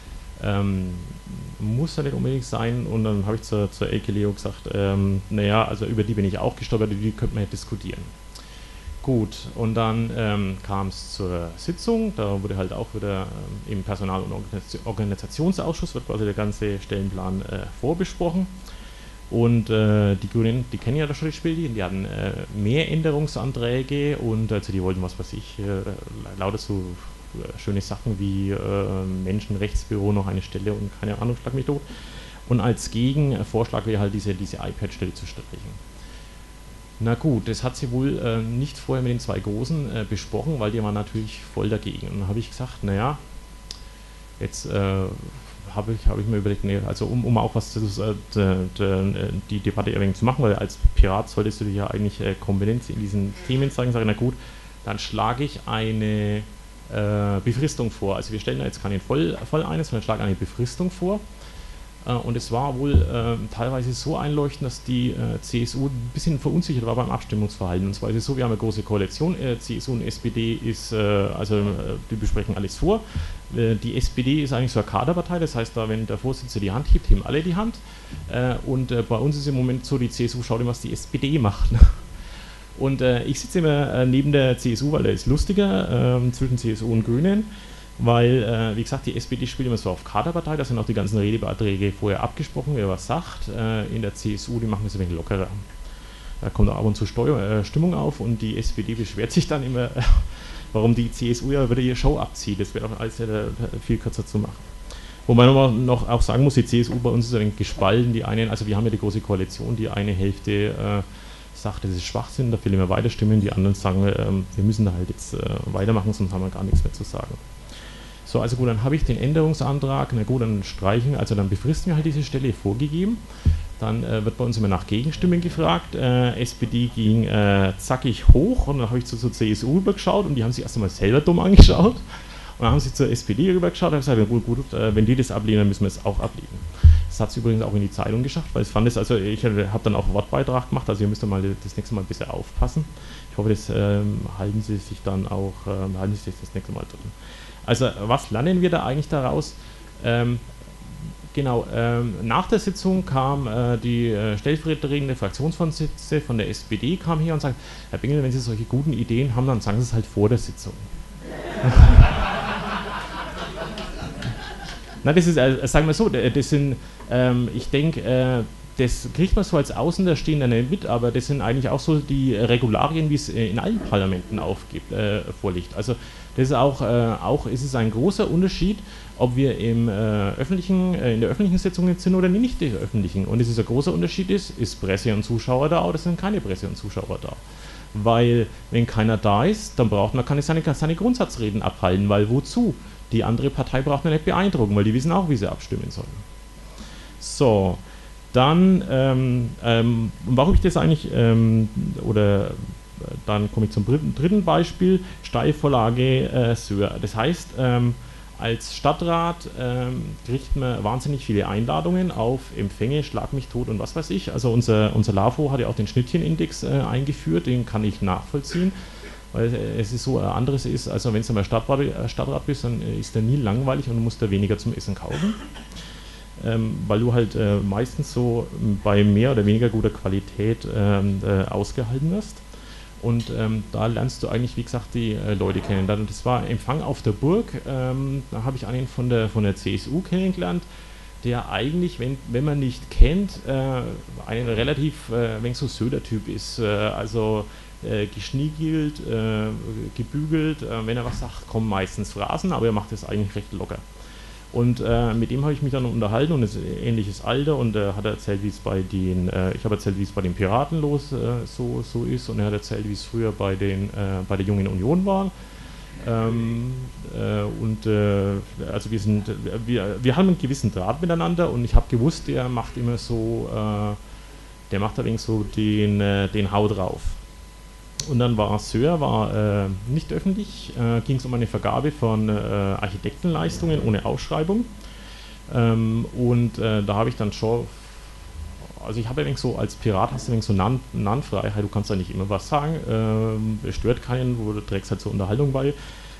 muss ja nicht unbedingt sein. Und dann habe ich zur Elke Leo gesagt, naja, also über die bin ich auch gestolpert, die könnte man ja diskutieren. Gut, und dann kam es zur Sitzung, da wurde halt auch wieder im Personal- und Organisationsausschuss wird quasi der ganze Stellenplan vorbesprochen. Und die Grünen, die kennen ja da schon das Spiel, die hatten mehr Änderungsanträge und also die wollten, was weiß ich, lauter so schöne Sachen wie Menschenrechtsbüro noch eine Stelle und keine Ahnung, schlag mich tot. Und als Gegenvorschlag wäre halt diese iPad-Stelle zu streichen. Na gut, das hat sie wohl nicht vorher mit den zwei Großen besprochen, weil die waren natürlich voll dagegen. Und dann habe ich gesagt, naja, jetzt habe ich mir überlegt, nee, also um auch was die Debatte ein wenig zu machen, weil als Pirat solltest du dich ja eigentlich kompetent in diesen Themen zeigen, sage ich, na gut, dann schlage ich eine Befristung vor. Also wir stellen da jetzt keine voll eine, sondern schlagen eine Befristung vor. Und es war wohl teilweise so einleuchtend, dass die CSU ein bisschen verunsichert war beim Abstimmungsverhalten. Und zwar ist es so, wir haben eine große Koalition, CSU und SPD ist, die besprechen alles vor. Die SPD ist eigentlich so eine Kaderpartei, das heißt, da wenn der Vorsitzende die Hand hebt, heben alle die Hand. Und bei uns ist im Moment so, die CSU schaut immer, was die SPD macht. Und ich sitze immer neben der CSU, weil der ist lustiger, zwischen CSU und Grünen. Weil, wie gesagt, die SPD spielt immer so auf Kaderpartei, da sind auch die ganzen Redebeiträge vorher abgesprochen, wer was sagt. In der CSU, die machen das ein wenig lockerer. Da kommt ab und zu Stimmung auf und die SPD beschwert sich dann immer, warum die CSU ja wieder ihre Show abzieht. Das wäre doch alles viel kürzer zu machen. Wobei man noch auch sagen muss, die CSU bei uns ist ein wenig gespalten. Die einen, also wir haben ja die große Koalition, die eine Hälfte sagt, das ist Schwachsinn, da fehlen immer weiter Stimmen, die anderen sagen, wir müssen da halt jetzt weitermachen, sonst haben wir gar nichts mehr zu sagen. So, also gut, dann habe ich den Änderungsantrag, na gut, dann streichen, also dann befristen wir halt diese Stelle vorgegeben. Dann wird bei uns immer nach Gegenstimmen gefragt. SPD ging zackig hoch und dann habe ich zur CSU rübergeschaut und die haben sich erst einmal selber dumm angeschaut. Und dann haben sie zur SPD rübergeschaut und haben gesagt, gut, wenn die das ablehnen, dann müssen wir es auch ablehnen. Das hat es übrigens auch in die Zeitung geschafft, weil ich fand es, also ich habe dann auch einen Wortbeitrag gemacht, also ihr müsst mal das nächste Mal ein bisschen aufpassen. Ich hoffe, das halten Sie sich dann auch, halten Sie sich das nächste Mal drin. Also was lernen wir da eigentlich daraus? Nach der Sitzung kam die stellvertretende Fraktionsvorsitzende von der SPD kam her und sagt, Herr Bingel, wenn Sie solche guten Ideen haben, dann sagen Sie es halt vor der Sitzung. Na, das ist, sagen wir so, das sind, ich denke, das kriegt man so als Außenstehender nicht mit, aber das sind eigentlich auch so die Regularien, wie es in allen Parlamenten vorliegt. Also das ist auch ist es ein großer Unterschied, ob wir in der öffentlichen Sitzung sind oder nicht in der öffentlichen. Und es ist ein großer Unterschied ist Presse und Zuschauer da oder sind keine Presse und Zuschauer da. Weil wenn keiner da ist, dann braucht man seine Grundsatzreden abhalten, weil wozu? die andere Partei braucht man nicht beeindrucken, weil die wissen auch, wie sie abstimmen sollen. So, dann, warum ich das eigentlich, dann komme ich zum dritten Beispiel, Steilvorlage Söhr. Das heißt, als Stadtrat kriegt man wahnsinnig viele Einladungen auf Empfänge, Schlag mich tot und was weiß ich. Also unser LAFO hat ja auch den Schnittchenindex eingeführt, den kann ich nachvollziehen. Weil es ist so, anderes ist, also wenn du mal Stadtrat bist, dann ist der nie langweilig und du musst da weniger zum Essen kaufen. Weil du halt meistens so bei mehr oder weniger guter Qualität ausgehalten wirst. Und da lernst du eigentlich, wie gesagt, die Leute kennen. Das war Empfang auf der Burg, da habe ich einen von der CSU kennengelernt, der eigentlich, wenn man nicht kennt, ein relativ wenig so Söder-Typ ist. Also geschniegelt, gebügelt, wenn er was sagt, kommen meistens Phrasen, aber er macht das eigentlich recht locker. Und mit dem habe ich mich dann unterhalten und es ist ein ähnliches Alter und er hat erzählt, wie es bei den, ich habe erzählt, wie es bei den Piraten so ist und er hat erzählt, wie es früher bei der Jungen Union war. Also wir haben einen gewissen Draht miteinander und ich habe gewusst, der macht immer so, der macht ein wenig so den Hau drauf. Und dann war Söhr nicht öffentlich, ging es um eine Vergabe von Architektenleistungen ohne Ausschreibung. Da habe ich dann schon, also ich habe ein wenig so, als Pirat hast du ein wenig so Nannfreiheit, du kannst da nicht immer was sagen, es stört keinen, du trägst halt zur Unterhaltung bei.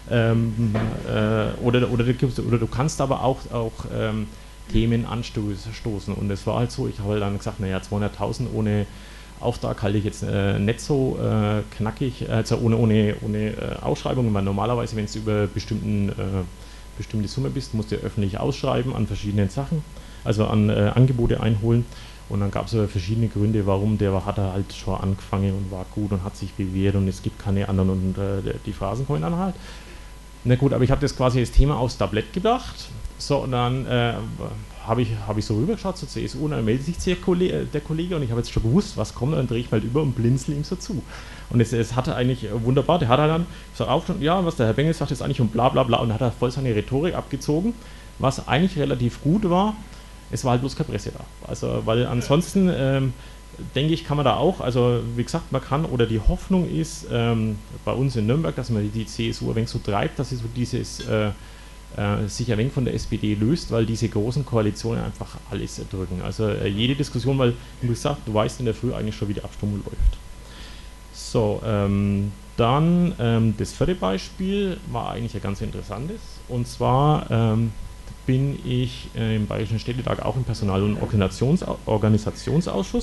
Oder du kannst aber auch Themen anstoßen. Und es war halt so, ich habe halt dann gesagt, naja, 200.000 ohne Auftrag halte ich jetzt nicht so knackig, also ohne Ausschreibungen, weil normalerweise, wenn du über bestimmte Summe bist, musst du öffentlich ausschreiben an verschiedenen Sachen, also an Angebote einholen. Und dann gab es verschiedene Gründe, warum hat er halt schon angefangen und war gut und hat sich bewährt und es gibt keine anderen und die Phrasen kommen dann halt. Na gut, aber ich habe das quasi das Thema aufs Tablett gebracht. So, und dann habe ich so rübergeschaut zur CSU und dann meldet sich der Kollege und ich habe jetzt schon gewusst, was kommt, und dann drehe ich mal halt über und blinzel ihm so zu. Und es hatte eigentlich wunderbar, der hat dann gesagt, auch schon, ja, was der Herr Bengel sagt, ist eigentlich um bla bla bla, und hat er voll seine Rhetorik abgezogen, was eigentlich relativ gut war. Es war halt bloß keine Presse da. Also, weil ansonsten denke ich, kann man da auch, also wie gesagt, man kann, oder die Hoffnung ist bei uns in Nürnberg, dass man die CSU ein wenig so treibt, dass sie so dieses sich ein wenig von der SPD löst, weil diese großen Koalitionen einfach alles erdrücken. Also jede Diskussion, weil, wie gesagt, du weißt in der Früh eigentlich schon, wie die Abstimmung läuft. So, dann das vierte Beispiel war eigentlich ein ganz interessantes. Und zwar bin ich im Bayerischen Städtetag auch im Personal- und Organisationsausschuss.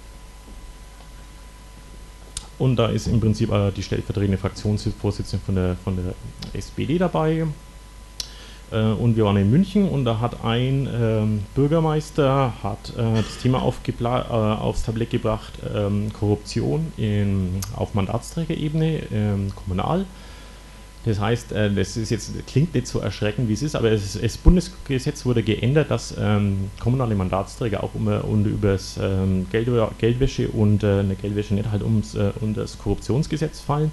Und da ist im Prinzip die stellvertretende Fraktionsvorsitzende von der SPD dabei. Und wir waren in München und da hat ein Bürgermeister das Thema aufs Tablett gebracht, Korruption auf Mandatsträgerebene, kommunal. Das heißt, das ist klingt nicht so erschreckend, wie es ist, aber das Bundesgesetz wurde geändert, dass kommunale Mandatsträger auch über das Geldwäsche und eine Geldwäsche nicht halt unter das Korruptionsgesetz fallen.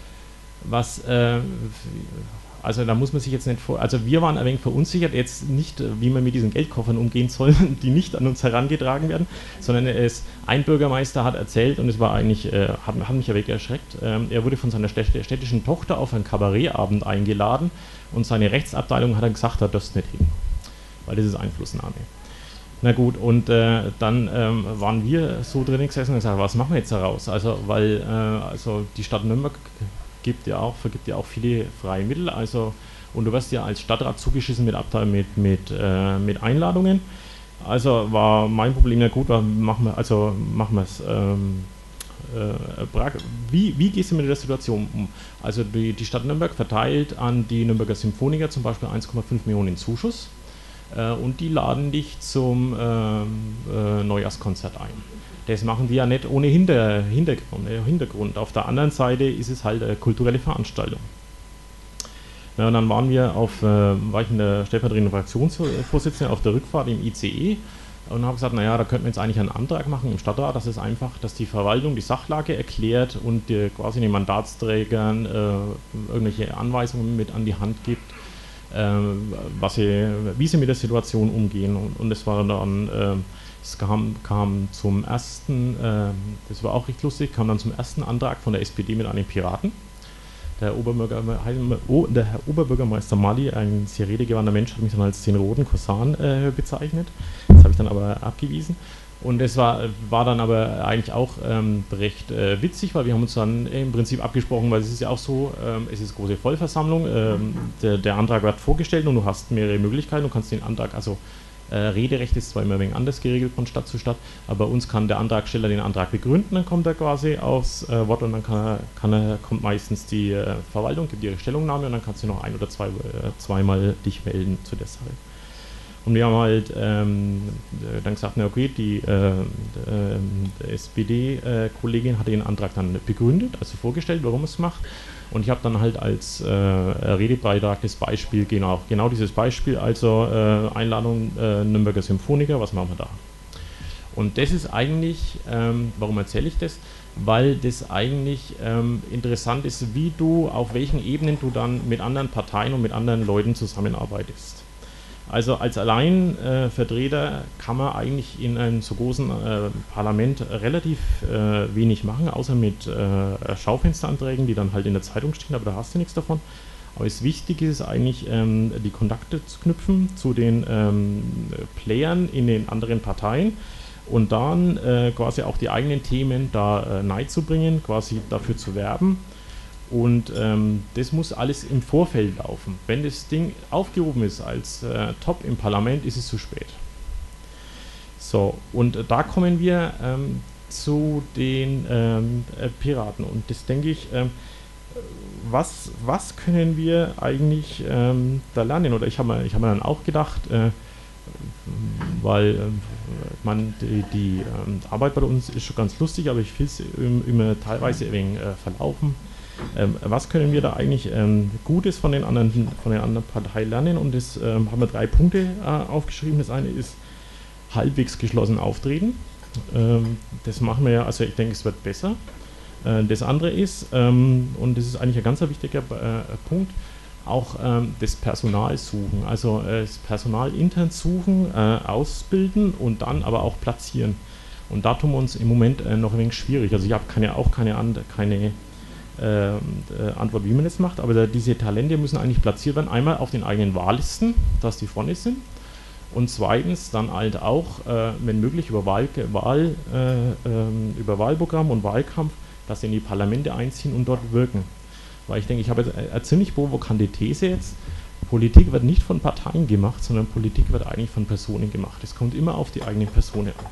Also da muss man sich jetzt nicht also wir waren ein wenig verunsichert, jetzt nicht, wie man mit diesen Geldkoffern umgehen soll, die nicht an uns herangetragen werden, sondern ein Bürgermeister hat erzählt, und es war eigentlich, hat mich ja wirklich erschreckt, er wurde von seiner städtischen Tochter auf einen Kabarettabend eingeladen und seine Rechtsabteilung hat dann gesagt, da darfst du nicht hin, weil das ist Einflussnahme. Na gut, und dann waren wir so drin gesessen und gesagt, was machen wir jetzt daraus? Also, weil die Stadt Nürnberg vergibt ja auch viele freie Mittel, also, und du wirst ja als Stadtrat zugeschissen mit Einladungen. Also war mein Problem, ja gut, machen wir es. Wie gehst du mit der Situation um? Also die Stadt Nürnberg verteilt an die Nürnberger Symphoniker zum Beispiel 1,5 Millionen Zuschuss und die laden dich zum Neujahrskonzert ein. Das machen die ja nicht ohne Hintergrund. Auf der anderen Seite ist es halt eine kulturelle Veranstaltung. Ja, und dann war ich in der stellvertretenden Fraktionsvorsitzenden auf der Rückfahrt im ICE und habe gesagt, naja, da könnten wir jetzt eigentlich einen Antrag machen im Stadtrat, dass die Verwaltung die Sachlage erklärt und quasi den Mandatsträgern irgendwelche Anweisungen mit an die Hand gibt, wie sie mit der Situation umgehen. Und es war dann, es kam zum ersten, das war auch recht lustig, kam dann zum ersten Antrag von der SPD mit einem Piraten. Der Herr Oberbürgermeister Mali, ein sehr redegewandter Mensch, hat mich dann als den roten Kosan bezeichnet. Das habe ich dann aber abgewiesen. Und es war dann aber eigentlich auch recht witzig, weil wir haben uns dann im Prinzip abgesprochen, weil es ist ja auch so, es ist große Vollversammlung, der Antrag wird vorgestellt und du hast mehrere Möglichkeiten, du kannst den Antrag, also Rederecht ist zwar immer ein wenig anders geregelt von Stadt zu Stadt, aber bei uns kann der Antragsteller den Antrag begründen, dann kommt er quasi aufs Wort und dann kommt meistens die Verwaltung, gibt ihre Stellungnahme und dann kannst du noch ein- oder zweimal dich melden zu der Sache. Und wir haben halt dann gesagt, na okay, die SPD-Kollegin hat den Antrag dann begründet, also vorgestellt, warum es macht. Und ich habe dann halt als Redebeitrag das Beispiel, genau dieses Beispiel, also Einladung Nürnberger Symphoniker, was machen wir da? Und das ist eigentlich, warum erzähle ich das? Weil das eigentlich interessant ist, auf welchen Ebenen du dann mit anderen Parteien und mit anderen Leuten zusammenarbeitest. Also als Alleinvertreter kann man eigentlich in einem so großen Parlament relativ wenig machen, außer mit Schaufensteranträgen, die dann halt in der Zeitung stehen, aber da hast du nichts davon. Aber das Wichtige ist eigentlich, die Kontakte zu knüpfen zu den Playern in den anderen Parteien und dann quasi auch die eigenen Themen da nahe zu bringen, quasi dafür zu werben. Und das muss alles im Vorfeld laufen. Wenn das Ding aufgehoben ist als Top im Parlament, ist es zu spät. So, und da kommen wir zu den Piraten. Und das denke ich, was können wir eigentlich da lernen? Oder ich hab mir dann auch gedacht, weil die Arbeit bei uns ist schon ganz lustig, aber ich finde es immer teilweise ein wenig verlaufen. Was können wir da eigentlich Gutes von den anderen Parteien lernen? Und das haben wir 3 Punkte aufgeschrieben. Das eine ist halbwegs geschlossen auftreten. Das machen wir ja, also ich denke, es wird besser. Das andere ist, und das ist eigentlich ein ganz wichtiger Punkt, auch das Personal suchen. Also das Personal intern suchen, ausbilden und dann aber auch platzieren. Und da tun wir uns im Moment noch ein wenig schwierig. Also ich habe keine Antwort, wie man das macht, aber diese Talente müssen eigentlich platziert werden, einmal auf den eigenen Wahllisten, dass die vorne sind und zweitens dann halt auch, wenn möglich, über Wahlprogramm und Wahlkampf, dass sie in die Parlamente einziehen und dort wirken. Weil ich denke, ich habe jetzt eine ziemlich provokante These jetzt, Politik wird nicht von Parteien gemacht, sondern Politik wird eigentlich von Personen gemacht. Es kommt immer auf die eigenen Personen an.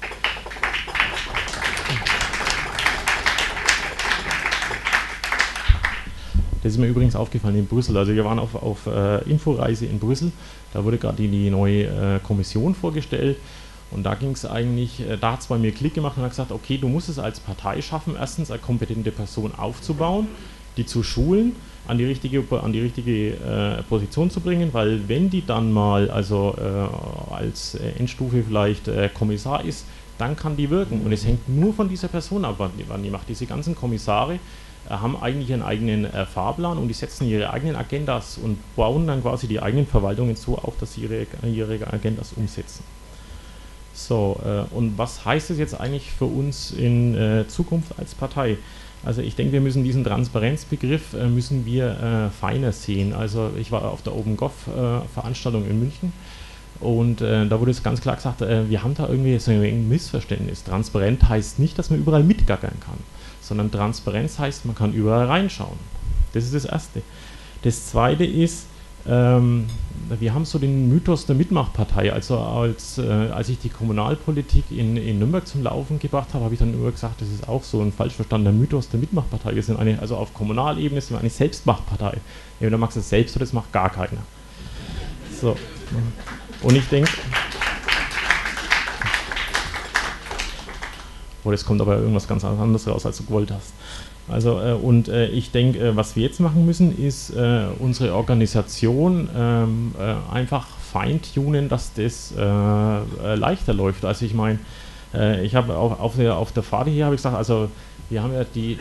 Das ist mir übrigens aufgefallen in Brüssel. Also wir waren auf Inforeise in Brüssel, da wurde gerade die neue Kommission vorgestellt und da ging es eigentlich, da hat es bei mir Klick gemacht und hat gesagt, okay, du musst es als Partei schaffen, erstens eine kompetente Person aufzubauen, die zu schulen, an die richtige Position zu bringen, weil wenn die dann mal als Endstufe vielleicht Kommissar ist, dann kann die wirken und es hängt nur von dieser Person ab, wann die macht. Diese ganzen Kommissare haben eigentlich einen eigenen Fahrplan und die setzen ihre eigenen Agendas und bauen dann quasi die eigenen Verwaltungen so auf, dass sie ihre Agendas umsetzen. So, und was heißt das jetzt eigentlich für uns in Zukunft als Partei? Also ich denke, wir müssen diesen Transparenzbegriff feiner sehen. Also ich war auf der OpenGov-Veranstaltung in München und da wurde es ganz klar gesagt, wir haben da irgendwie so ein Missverständnis. Transparent heißt nicht, dass man überall mitgackern kann, sondern Transparenz heißt, man kann überall reinschauen. Das ist das Erste. Das Zweite ist, wir haben so den Mythos der Mitmachpartei. Also als ich die Kommunalpolitik in Nürnberg zum Laufen gebracht habe, habe ich dann immer gesagt, das ist auch so ein falsch verstandener Mythos der Mitmachpartei. Wir sind also auf Kommunalebene sind wir eine Selbstmachpartei. Entweder magst du es selbst oder das macht gar keiner. So. Und ich denke, es kommt aber irgendwas ganz anderes raus, als du gewollt hast. Also ich denke, was wir jetzt machen müssen, ist unsere Organisation einfach feintunen, dass das leichter läuft. Also ich meine, ich habe auf der Fahrt hier habe ich gesagt, also wir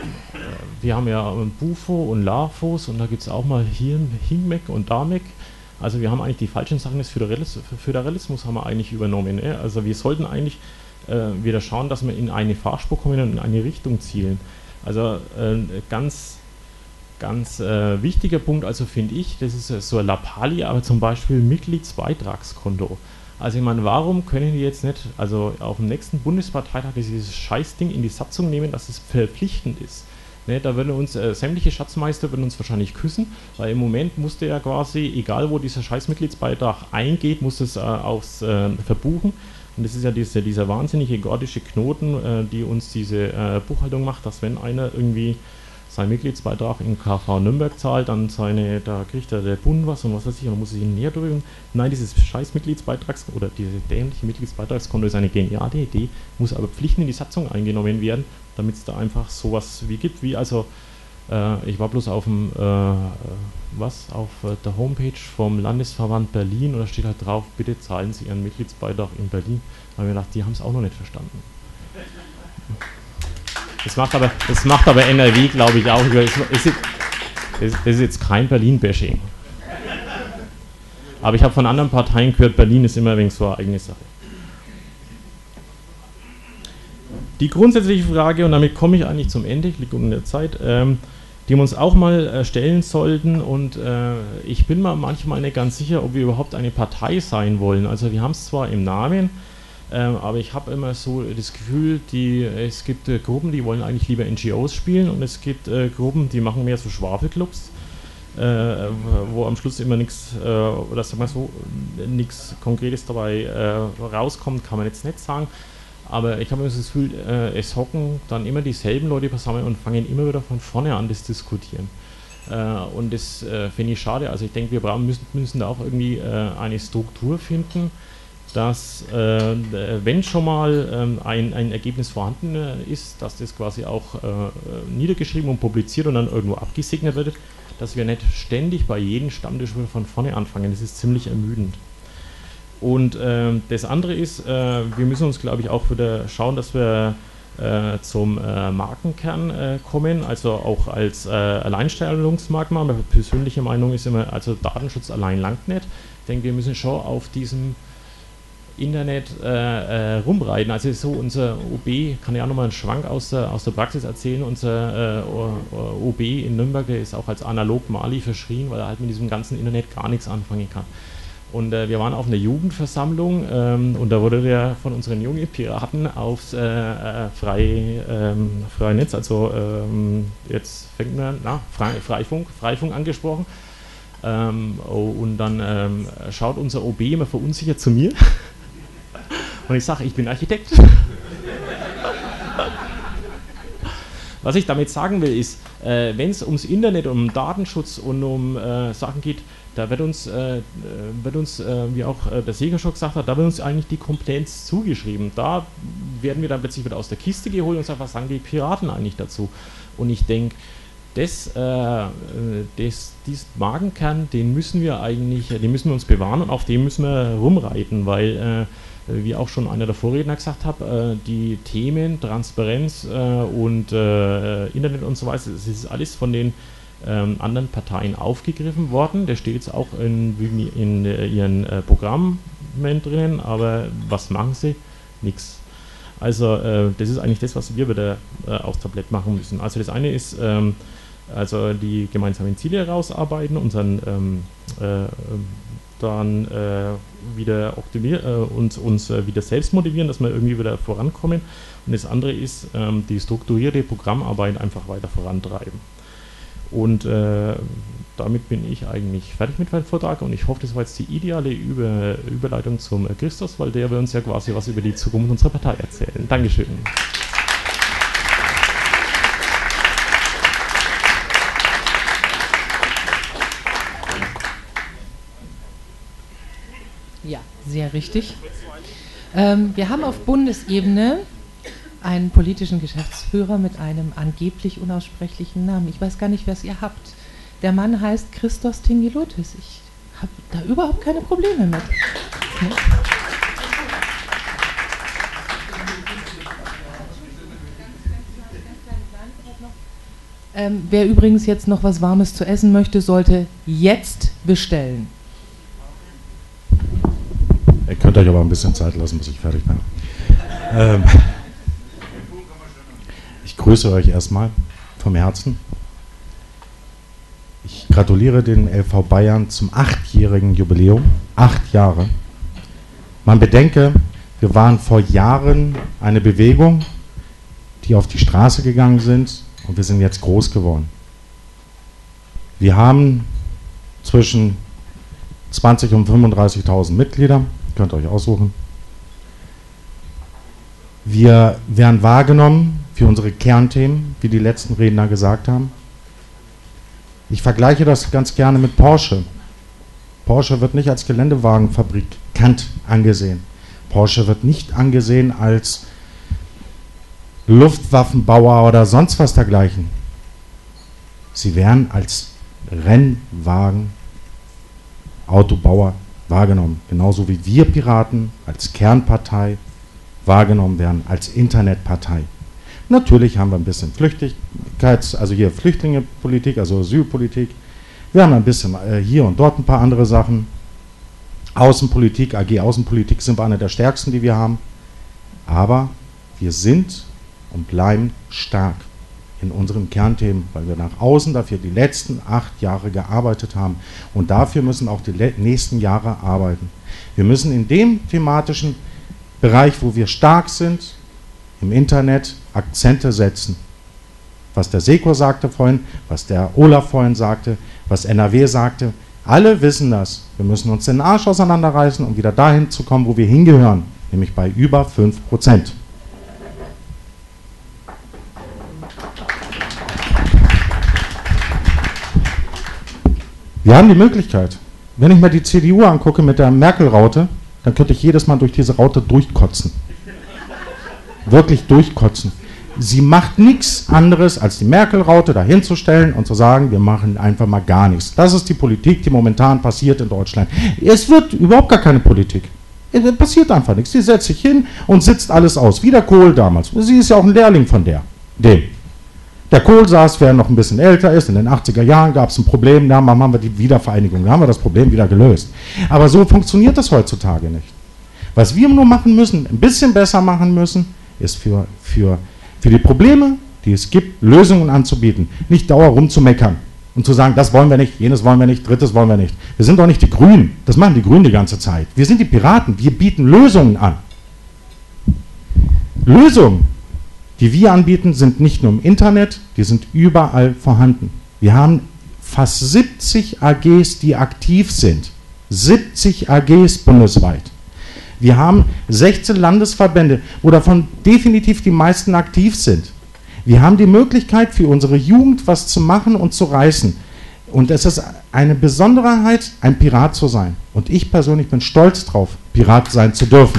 haben ja Bufo und LAFOS und da gibt es auch mal hier Hingmek und Damek. Also wir haben eigentlich die falschen Sachen des Föderalismus haben wir eigentlich übernommen. Ne? Also wir sollten eigentlich wieder schauen, dass wir in eine Fahrspur kommen und in eine Richtung zielen. Also ganz wichtiger Punkt, also finde ich, das ist so eine Lappalie, aber zum Beispiel Mitgliedsbeitragskonto. Also ich meine, warum können die jetzt nicht, also auf dem nächsten Bundesparteitag dieses Scheißding in die Satzung nehmen, dass es verpflichtend ist? Ne, da würden uns sämtliche Schatzmeister würden uns wahrscheinlich küssen, weil im Moment musste ja quasi, egal wo dieser Scheiß-Mitgliedsbeitrag eingeht, muss es aufs verbuchen. Und das ist ja dieser wahnsinnige gordische Knoten, die uns diese Buchhaltung macht, dass wenn einer irgendwie seinen Mitgliedsbeitrag in KV Nürnberg zahlt, dann da kriegt der Bund was und was weiß ich, und dann muss ich ihn näher drücken. Nein, dieses scheiß oder diese dämliche Mitgliedsbeitragskonto ist eine geniale Idee, muss aber pflichtend in die Satzung eingenommen werden, damit es da einfach sowas wie gibt, wie also, ich war bloß auf dem, auf der Homepage vom Landesverband Berlin und da steht halt drauf, bitte zahlen Sie Ihren Mitgliedsbeitrag in Berlin. Da habe ich mir gedacht, die haben es auch noch nicht verstanden. Das macht aber NRW, glaube ich, auch. Das ist jetzt kein Berlin-Bashing. Aber ich habe von anderen Parteien gehört, Berlin ist immer ein wenig so eine eigene Sache. Die grundsätzliche Frage, und damit komme ich eigentlich zum Ende, ich liege unter der Zeit, die wir uns auch mal stellen sollten, und ich bin mir manchmal nicht ganz sicher, ob wir überhaupt eine Partei sein wollen. Also wir haben es zwar im Namen, aber ich habe immer so das Gefühl, es gibt Gruppen, die wollen eigentlich lieber NGOs spielen, und es gibt Gruppen, die machen mehr so Schwafelclubs, wo am Schluss immer nichts, oder sagen wir so, nichts Konkretes dabei rauskommt, kann man jetzt nicht sagen. Aber ich habe immer das Gefühl, es hocken dann immer dieselben Leute zusammen und fangen immer wieder von vorne an das Diskutieren. Und das finde ich schade. Also ich denke, wir müssen da auch irgendwie eine Struktur finden, dass wenn schon mal ein Ergebnis vorhanden ist, dass das quasi auch niedergeschrieben und publiziert und dann irgendwo abgesegnet wird, dass wir nicht ständig bei jedem Stammtisch wieder von vorne anfangen. Das ist ziemlich ermüdend. Und das andere ist, wir müssen uns, glaube ich, auch wieder schauen, dass wir zum Markenkern kommen, also auch als Alleinstellungsmerkmal. Meine persönliche Meinung ist immer, also Datenschutz allein langt nicht. Ich denke, wir müssen schon auf diesem Internet rumreiten. Also so unser OB, kann ja auch nochmal einen Schwank aus der Praxis erzählen, unser OB in Nürnberg, der ist auch als Analog-Mali verschrien, weil er halt mit diesem ganzen Internet gar nichts anfangen kann. Und wir waren auf einer Jugendversammlung und da wurde der von unseren jungen Piraten aufs Freinetz, also jetzt fängt man Freifunk angesprochen. Und dann schaut unser OB immer verunsichert zu mir und ich sage, ich bin Architekt. Was ich damit sagen will ist, wenn es ums Internet, um Datenschutz und um Sachen geht, da wird uns, wie auch der Seger schon gesagt hat, da wird uns eigentlich die Kompetenz zugeschrieben. Da werden wir dann plötzlich wieder aus der Kiste geholt und sagen, was sagen die Piraten eigentlich dazu? Und ich denke, diesen Magenkern, den müssen wir uns bewahren und auf dem müssen wir rumreiten, weil, wie auch schon einer der Vorredner gesagt hat, die Themen Transparenz und Internet und so weiter, das ist alles von den anderen Parteien aufgegriffen worden. Der steht jetzt auch in ihren Programmen drinnen, aber was machen sie? Nix. Also das ist eigentlich das, was wir wieder aufs Tablett machen müssen. Also das eine ist also die gemeinsamen Ziele herausarbeiten, dann wieder uns wieder selbst motivieren, dass wir irgendwie wieder vorankommen. Und das andere ist die strukturierte Programmarbeit einfach weiter vorantreiben. Und damit bin ich eigentlich fertig mit meinem Vortrag und ich hoffe, das war jetzt die ideale Überleitung zum Christos, weil der will uns ja quasi was über die Zukunft unserer Partei erzählen. Dankeschön. Ja, sehr richtig. Wir haben auf Bundesebene einen politischen Geschäftsführer mit einem angeblich unaussprechlichen Namen. Ich weiß gar nicht, was ihr habt. Der Mann heißt Christos Tingilotis. Ich habe da überhaupt keine Probleme mit. Wer übrigens jetzt noch was Warmes zu essen möchte, sollte jetzt bestellen. Ihr könnt euch aber ein bisschen Zeit lassen, bis ich fertig bin. Ich grüße euch erstmal vom Herzen. Ich gratuliere den LV Bayern zum 8-jährigen Jubiläum. 8 Jahre. Man bedenke, wir waren vor Jahren eine Bewegung, die auf die Straße gegangen sind, und wir sind jetzt groß geworden. Wir haben zwischen 20.000 und 35.000 Mitglieder, könnt ihr euch aussuchen. Wir werden wahrgenommen für unsere Kernthemen, wie die letzten Redner gesagt haben. Ich vergleiche das ganz gerne mit Porsche. Porsche wird nicht als Geländewagenfabrikant angesehen. Porsche wird nicht angesehen als Luftwaffenbauer oder sonst was dergleichen. Sie werden als Rennwagen Autobauer wahrgenommen, genauso wie wir Piraten als Kernpartei wahrgenommen werden, als Internetpartei. Natürlich haben wir ein bisschen Flüchtlingepolitik, also Asylpolitik. Wir haben ein bisschen hier und dort ein paar andere Sachen. Außenpolitik, AG Außenpolitik sind wir eine der stärksten, die wir haben. Aber wir sind und bleiben stark in unseren Kernthemen, weil wir nach außen dafür die letzten 8 Jahre gearbeitet haben. Und dafür müssen auch die nächsten Jahre arbeiten. Wir müssen in dem thematischen Bereich, wo wir stark sind, im Internet Akzente setzen. Was der Sekor sagte vorhin, was der Olaf vorhin sagte, was NRW sagte, alle wissen das. Wir müssen uns den Arsch auseinanderreißen, um wieder dahin zu kommen, wo wir hingehören, nämlich bei über 5%. Wir haben die Möglichkeit, wenn ich mir die CDU angucke mit der Merkel-Raute, dann könnte ich jedes Mal durch diese Raute durchkotzen. Wirklich durchkotzen. Sie macht nichts anderes, als die Merkel-Raute dahinzustellen und zu sagen, wir machen einfach mal gar nichts. Das ist die Politik, die momentan passiert in Deutschland. Es wird überhaupt gar keine Politik. Es passiert einfach nichts. Sie setzt sich hin und sitzt alles aus. Wie der Kohl damals. Sie ist ja auch ein Lehrling von dem. Der Kohl saß, wer noch ein bisschen älter ist, in den 80er Jahren gab es ein Problem, da haben wir die Wiedervereinigung, da haben wir das Problem wieder gelöst. Aber so funktioniert das heutzutage nicht. Was wir nur machen müssen, ein bisschen besser machen müssen, ist für die Probleme, die es gibt, Lösungen anzubieten. Nicht dauernd rumzumeckern und zu sagen, das wollen wir nicht, jenes wollen wir nicht, drittes wollen wir nicht. Wir sind doch nicht die Grünen, das machen die Grünen die ganze Zeit. Wir sind die Piraten, wir bieten Lösungen an. Lösungen, die wir anbieten, sind nicht nur im Internet, die sind überall vorhanden. Wir haben fast 70 AGs, die aktiv sind. 70 AGs bundesweit. Wir haben 16 Landesverbände, wo davon definitiv die meisten aktiv sind. Wir haben die Möglichkeit für unsere Jugend was zu machen und zu reißen. Und es ist eine Besonderheit, ein Pirat zu sein. Und ich persönlich bin stolz drauf, Pirat sein zu dürfen.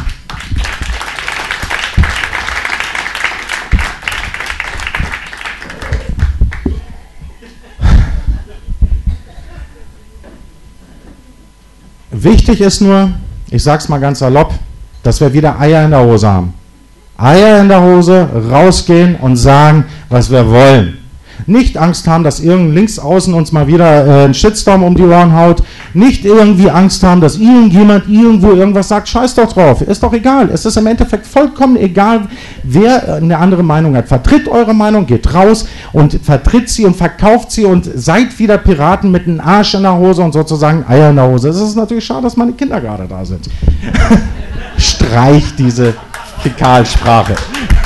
Wichtig ist nur, ich sag's mal ganz salopp, dass wir wieder Eier in der Hose haben. Eier in der Hose, rausgehen und sagen, was wir wollen. Nicht Angst haben, dass irgendein Linksaußen uns mal wieder einen Shitstorm um die Ohren haut. Nicht irgendwie Angst haben, dass irgendjemand irgendwo irgendwas sagt. Scheiß doch drauf. Ist doch egal. Es ist im Endeffekt vollkommen egal, wer eine andere Meinung hat. Vertritt eure Meinung, geht raus und vertritt sie und verkauft sie und seid wieder Piraten mit einem Arsch in der Hose und sozusagen Eier in der Hose. Es ist natürlich schade, dass meine Kinder gerade da sind. Streich diese Fäkalsprache.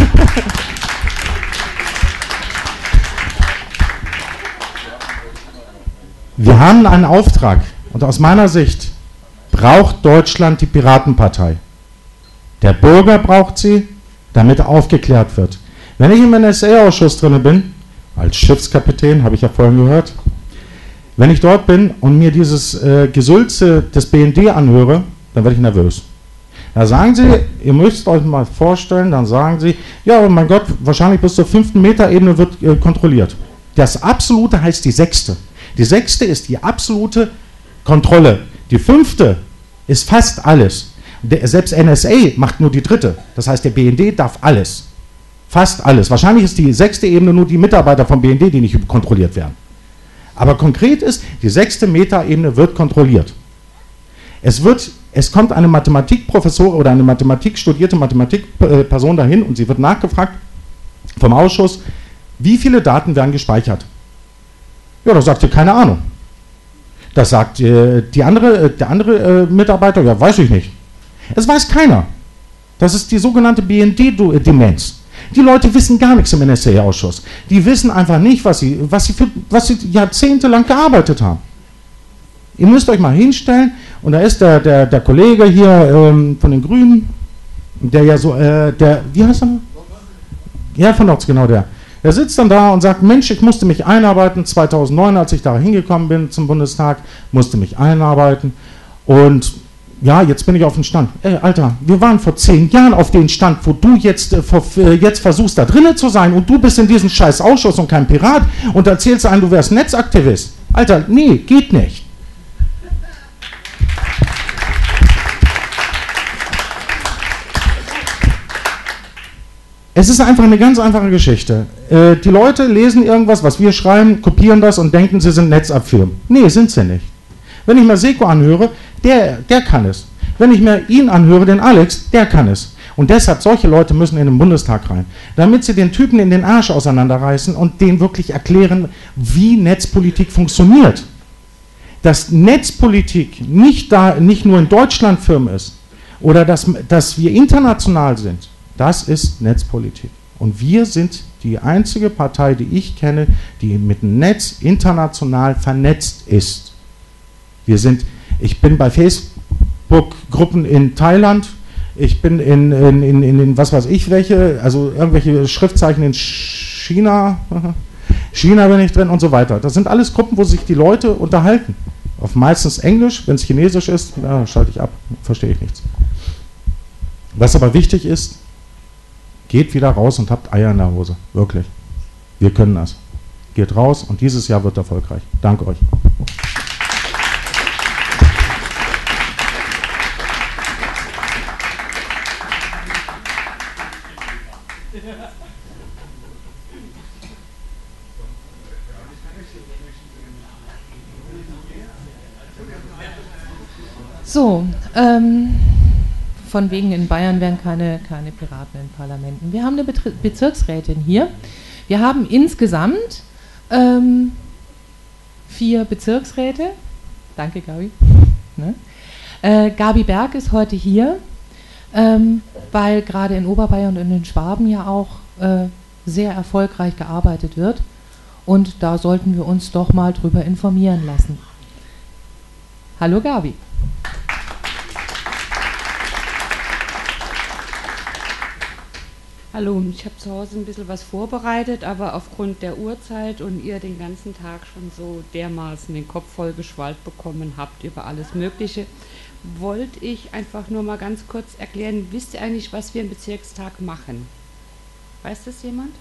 Wir haben einen Auftrag und aus meiner Sicht braucht Deutschland die Piratenpartei. Der Bürger braucht sie, damit er aufgeklärt wird. Wenn ich im NSA-Ausschuss drin bin, als Schiffskapitän, habe ich ja vorhin gehört, wenn ich dort bin und mir dieses Gesülze des BND anhöre, dann werde ich nervös. Da sagen sie, ihr müsst euch mal vorstellen, dann sagen sie, ja, oh mein Gott, wahrscheinlich bis zur 5. Metaebene wird kontrolliert. Das Absolute heißt die 6. Die 6. ist die absolute Kontrolle. Die 5. ist fast alles. Selbst NSA macht nur die 3. Das heißt, der BND darf alles. Fast alles. Wahrscheinlich ist die 6. Ebene nur die Mitarbeiter vom BND, die nicht kontrolliert werden. Aber konkret ist, die 6. Metaebene wird kontrolliert. Es wird Es kommt eine Mathematikprofessor oder eine studierte Mathematikperson dahin und sie wird nachgefragt vom Ausschuss, wie viele Daten werden gespeichert? Ja, da sagt sie, keine Ahnung. Das sagt der andere Mitarbeiter, ja, weiß ich nicht. Es weiß keiner. Das ist die sogenannte BND-Demenz. Die Leute wissen gar nichts im NSA-Ausschuss. Die wissen einfach nicht, was sie jahrzehntelang gearbeitet haben. Ihr müsst euch mal hinstellen, und da ist der Kollege hier von den Grünen, der ja so, wie heißt er? Ja, von Notz, genau der. Er sitzt dann da und sagt, Mensch, ich musste mich einarbeiten, 2009, als ich da hingekommen bin zum Bundestag, musste mich einarbeiten und ja, jetzt bin ich auf dem Stand. Ey, Alter, wir waren vor 10 Jahren auf dem Stand, wo du jetzt versuchst, da drinnen zu sein und du bist in diesem scheiß Ausschuss und kein Pirat und erzählst einem, du wärst Netzaktivist. Alter, nee, geht nicht. Es ist einfach eine ganz einfache Geschichte. Die Leute lesen irgendwas, was wir schreiben, kopieren das und denken, sie sind Netzabfirmen. Nee, sind sie nicht. Wenn ich mir Seko anhöre, der kann es. Wenn ich mir ihn anhöre, den Alex, der kann es. Und deshalb, solche Leute müssen in den Bundestag rein, damit sie den Typen in den Arsch auseinanderreißen und denen wirklich erklären, wie Netzpolitik funktioniert. Dass Netzpolitik nicht nur in Deutschland Firmen ist oder dass wir international sind, das ist Netzpolitik. Und wir sind die einzige Partei, die ich kenne, die mit dem Netz international vernetzt ist. Ich bin bei Facebook-Gruppen in Thailand, ich bin in was weiß ich welche, also irgendwelche Schriftzeichen in China bin ich drin und so weiter. Das sind alles Gruppen, wo sich die Leute unterhalten. Auf meistens Englisch, wenn es Chinesisch ist, ja, schalte ich ab, verstehe ich nichts. Was aber wichtig ist, geht wieder raus und habt Eier in der Hose. Wirklich. Wir können das. Geht raus und dieses Jahr wird erfolgreich. Danke euch. So, von wegen in Bayern wären keine Piraten in Parlamenten. Wir haben eine Bezirksrätin hier. Wir haben insgesamt 4 Bezirksräte. Danke, Gabi. Ne? Gabi Berg ist heute hier, weil gerade in Oberbayern und in den Schwaben ja auch sehr erfolgreich gearbeitet wird. Und da sollten wir uns doch mal drüber informieren lassen. Hallo Gabi. Hallo, ich habe zu Hause ein bisschen was vorbereitet, aber aufgrund der Uhrzeit und ihr den ganzen Tag schon so dermaßen den Kopf voll geschwallt bekommen habt über alles Mögliche, wollte ich einfach nur mal ganz kurz erklären, wisst ihr eigentlich, was wir im Bezirkstag machen? Weiß das jemand?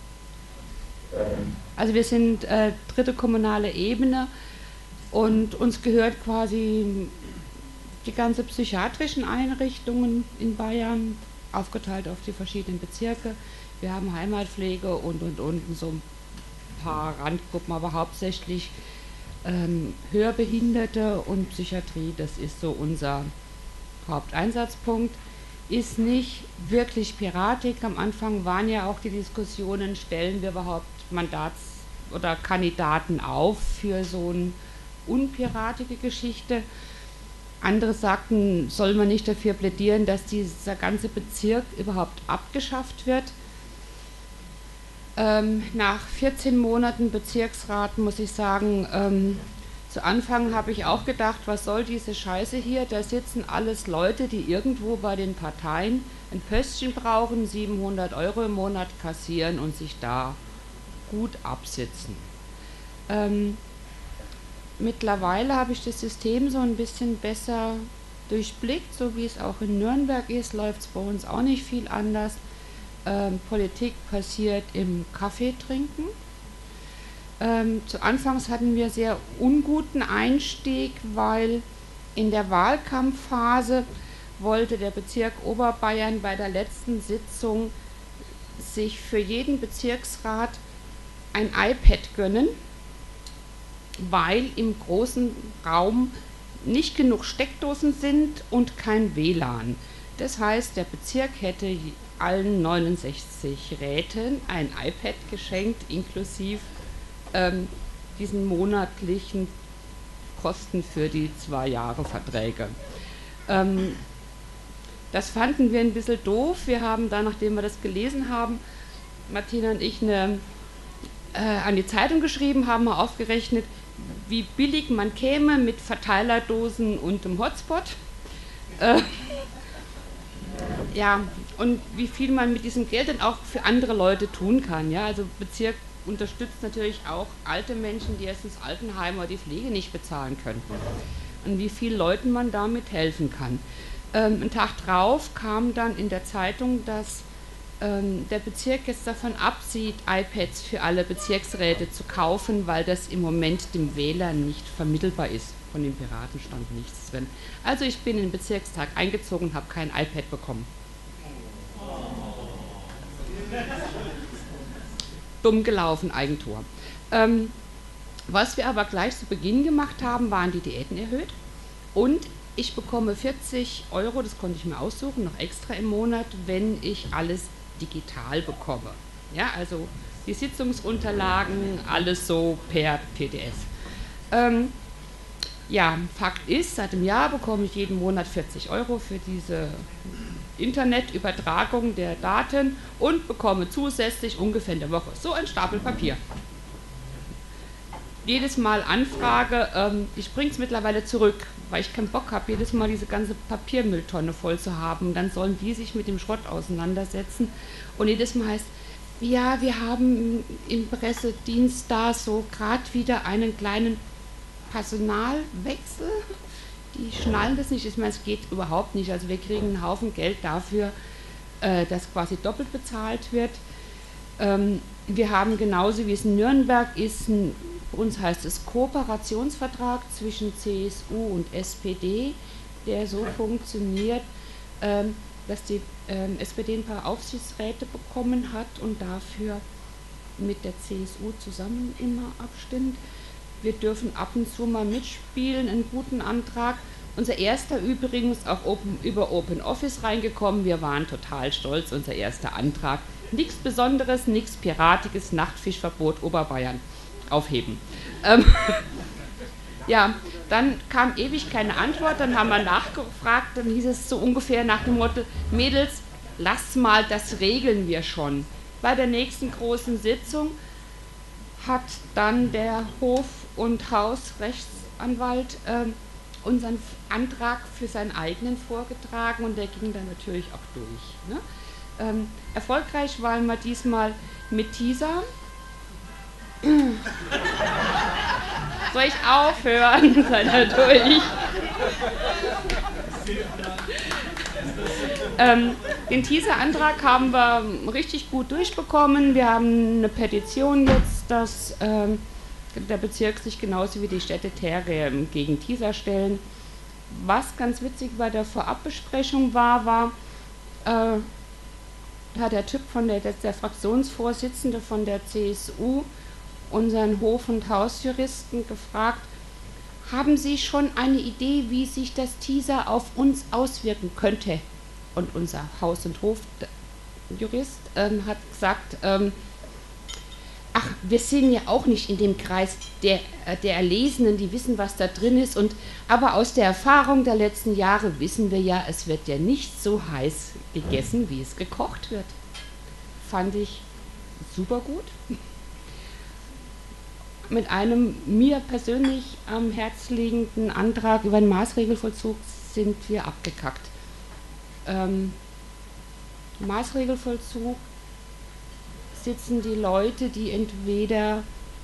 Also wir sind dritte kommunale Ebene und uns gehört quasi die ganze psychiatrischen Einrichtungen in Bayern, aufgeteilt auf die verschiedenen Bezirke. Wir haben Heimatpflege und so ein paar Randgruppen, aber hauptsächlich Hörbehinderte und Psychiatrie, das ist so unser Haupteinsatzpunkt. Ist nicht wirklich Piratik. Am Anfang waren ja auch die Diskussionen, stellen wir überhaupt Mandats- oder Kandidaten auf für so eine unpiratige Geschichte. Andere sagten, soll man nicht dafür plädieren, dass dieser ganze Bezirk überhaupt abgeschafft wird. Nach 14 Monaten Bezirksrat muss ich sagen, zu Anfang habe ich auch gedacht, was soll diese Scheiße hier? Da sitzen alles Leute, die irgendwo bei den Parteien ein Pöstchen brauchen, 700 € im Monat kassieren und sich da gut absitzen. Mittlerweile habe ich das System so ein bisschen besser durchblickt, so wie es auch in Nürnberg ist, läuft es bei uns auch nicht viel anders. Politik passiert im Kaffee trinken. Zu Anfangs hatten wir sehr unguten Einstieg, weil in der Wahlkampfphase wollte der Bezirk Oberbayern bei der letzten Sitzung sich für jeden Bezirksrat ein iPad gönnen, weil im großen Raum nicht genug Steckdosen sind und kein WLAN. Das heißt, der Bezirk hätte allen 69 Räten ein iPad geschenkt, inklusive diesen monatlichen Kosten für die 2 Jahre Verträge. Das fanden wir ein bisschen doof. Wir haben dann, nachdem wir das gelesen haben, Martina und ich an die Zeitung geschrieben, haben mal aufgerechnet, wie billig man käme mit Verteilerdosen und dem Hotspot. Ja, und wie viel man mit diesem Geld dann auch für andere Leute tun kann. Ja? Also Bezirk unterstützt natürlich auch alte Menschen, die erstens Altenheim oder die Pflege nicht bezahlen können. Und wie vielen Leuten man damit helfen kann. Einen Tag drauf kam dann in der Zeitung, dass der Bezirk jetzt davon absieht, iPads für alle Bezirksräte zu kaufen, weil das im Moment dem Wähler nicht vermittelbar ist. Von den Piraten stand nichts drin. Also ich bin in den Bezirkstag eingezogen und habe kein iPad bekommen. Dumm gelaufen, Eigentor. Was wir aber gleich zu Beginn gemacht haben, waren die Diäten erhöht. Und ich bekomme 40 €, das konnte ich mir aussuchen, noch extra im Monat, wenn ich alles digital bekomme. Ja, also die Sitzungsunterlagen, alles so per PDF. Ja, Fakt ist, seit dem Jahr bekomme ich jeden Monat 40 € für diese Internetübertragung der Daten und bekomme zusätzlich ungefähr in der Woche so ein Stapel Papier. Jedes Mal Anfrage, ich bringe es mittlerweile zurück, weil ich keinen Bock habe, jedes Mal diese ganze Papiermülltonne voll zu haben. Dann sollen die sich mit dem Schrott auseinandersetzen. Und jedes Mal heißt, ja, wir haben im Pressedienst da so gerade wieder einen kleinen Personalwechsel. Die schnallen das nicht. Ich meine, es geht überhaupt nicht. Also wir kriegen einen Haufen Geld dafür, dass quasi doppelt bezahlt wird. Wir haben genauso wie es in Nürnberg ist, bei uns heißt es Kooperationsvertrag zwischen CSU und SPD, der so funktioniert, dass die SPD ein paar Aufsichtsräte bekommen hat und dafür mit der CSU zusammen immer abstimmt. Wir dürfen ab und zu mal mitspielen, einen guten Antrag. Unser erster übrigens auch über Open Office reingekommen. Wir waren total stolz, unser erster Antrag. Nichts Besonderes, nichts Piratiges, Nachtfischverbot Oberbayern. Aufheben. Ja, dann kam ewig keine Antwort, dann haben wir nachgefragt, dann hieß es so ungefähr nach dem Motto, Mädels, lasst mal, das regeln wir schon. Bei der nächsten großen Sitzung hat dann der Hof- und Hausrechtsanwalt unseren Antrag für seinen eigenen vorgetragen und der ging dann natürlich auch durch. Ne? Erfolgreich waren wir diesmal mit Teaser. Soll ich aufhören? Seid ihr durch? Den Teaser-Antrag haben wir richtig gut durchbekommen. Wir haben eine Petition jetzt, dass der Bezirk sich genauso wie die Städtetäre gegen Teaser stellen. Was ganz witzig bei der Vorabbesprechung war, hat der Typ der Fraktionsvorsitzende von der CSU unseren Hof- und Hausjuristen gefragt, haben Sie schon eine Idee, wie sich das Teaser auf uns auswirken könnte? Und unser Haus- und Hofjurist hat gesagt, ach, wir sind ja auch nicht in dem Kreis der Erlesenen, die wissen, was da drin ist, aber aus der Erfahrung der letzten Jahre wissen wir ja, es wird ja nicht so heiß gegessen, wie es gekocht wird. Fand ich super gut. Mit einem mir persönlich am Herz liegenden Antrag über den Maßregelvollzug sind wir abgekackt. Maßregelvollzug sitzen die Leute, die entweder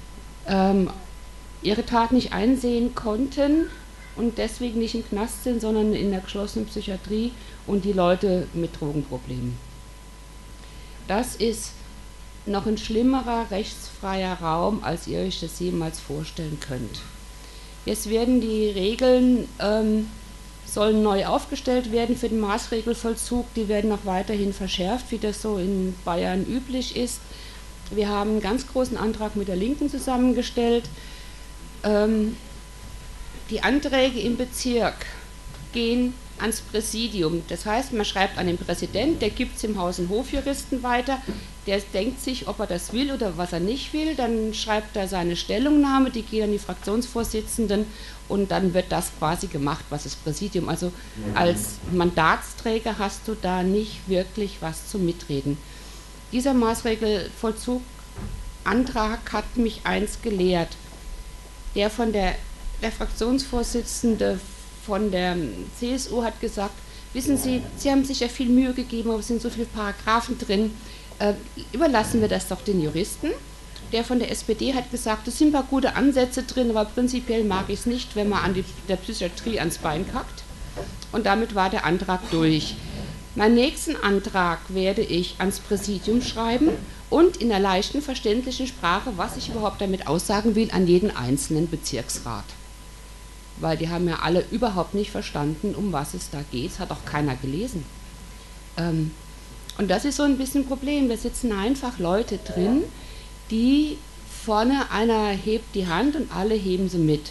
ihre Tat nicht einsehen konnten und deswegen nicht im Knast sind, sondern in der geschlossenen Psychiatrie und die Leute mit Drogenproblemen. Das ist noch ein schlimmerer rechtsfreier Raum, als ihr euch das jemals vorstellen könnt. Jetzt werden die Regeln, sollen neu aufgestellt werden für den Maßregelvollzug, die werden auch weiterhin verschärft, wie das so in Bayern üblich ist. Wir haben einen ganz großen Antrag mit der Linken zusammengestellt. Die Anträge im Bezirk gehen ans Präsidium. Das heißt, man schreibt an den Präsident, der gibt es im Haus- und Hofjuristen weiter, der denkt sich, ob er das will oder was er nicht will, dann schreibt er seine Stellungnahme, die geht an die Fraktionsvorsitzenden und dann wird das quasi gemacht, was das Präsidium, also als Mandatsträger hast du da nicht wirklich was zu mitreden. Dieser Maßregelvollzugantrag hat mich eins gelehrt, der Fraktionsvorsitzende von der CSU hat gesagt, wissen Sie, Sie haben sich ja viel Mühe gegeben, aber es sind so viele Paragraphen drin, überlassen wir das doch den Juristen. Der von der SPD hat gesagt, es sind ein paar gute Ansätze drin, aber prinzipiell mag ich es nicht, wenn man der Psychiatrie ans Bein kackt. Und damit war der Antrag durch. Meinen nächsten Antrag werde ich ans Präsidium schreiben und in einer leichten, verständlichen Sprache, was ich überhaupt damit aussagen will, an jeden einzelnen Bezirksrat. Weil die haben ja alle überhaupt nicht verstanden, um was es da geht. Es hat auch keiner gelesen. Und das ist so ein bisschen ein Problem. Da sitzen einfach Leute drin, die vorne, einer hebt die Hand und alle heben sie mit.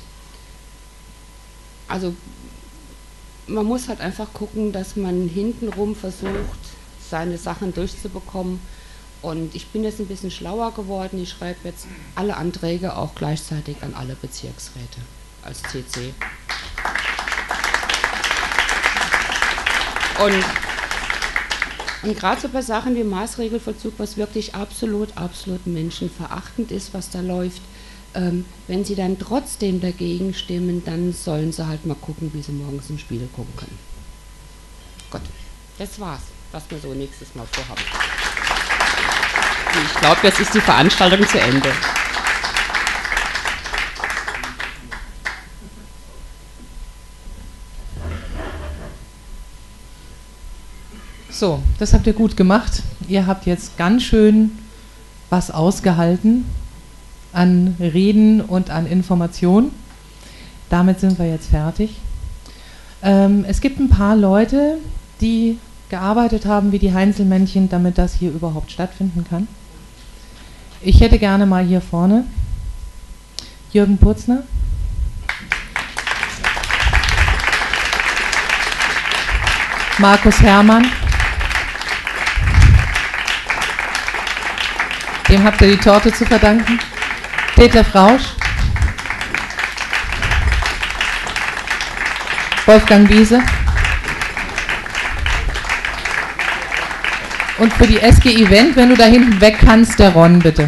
Also man muss halt einfach gucken, dass man hintenrum versucht, seine Sachen durchzubekommen. Und ich bin jetzt ein bisschen schlauer geworden. Ich schreibe jetzt alle Anträge auch gleichzeitig an alle Bezirksräte als CC. Und gerade so bei Sachen wie Maßregelvollzug, was wirklich absolut menschenverachtend ist, was da läuft, wenn sie dann trotzdem dagegen stimmen, dann sollen sie halt mal gucken, wie sie morgens im Spiegel gucken können. Gut, das war's, was wir so nächstes Mal vorhaben. Ich glaube, jetzt ist die Veranstaltung zu Ende. So, das habt ihr gut gemacht. Ihr habt jetzt ganz schön was ausgehalten an Reden und an Informationen. Damit sind wir jetzt fertig. Es gibt ein paar Leute, die gearbeitet haben wie die Heinzelmännchen, damit das hier überhaupt stattfinden kann. Ich hätte gerne mal hier vorne Jürgen Purzner. Markus Herrmann. Dem habt ihr die Torte zu verdanken. Detlef Rausch. Wolfgang Wiese. Und für die SG Event, wenn du da hinten weg kannst, der Ron, bitte.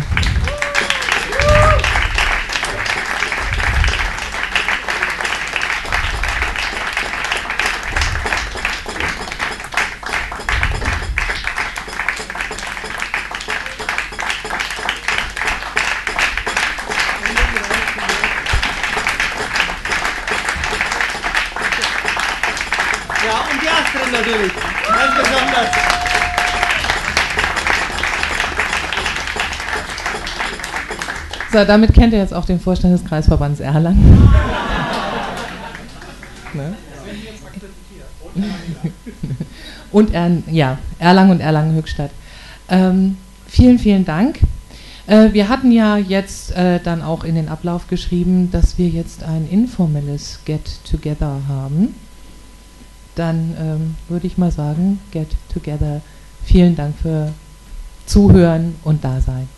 Ja, und die Astrid natürlich. Ganz besonders. So, damit kennt ihr jetzt auch den Vorstand des Kreisverbands Erlangen. Ne? Und Erlangen und Erlangen-Höchstadt. Vielen, vielen Dank. Wir hatten ja jetzt dann auch in den Ablauf geschrieben, dass wir jetzt ein informelles Get-Together haben. Dann würde ich mal sagen, Get Together. Vielen Dank für Zuhören und Dasein.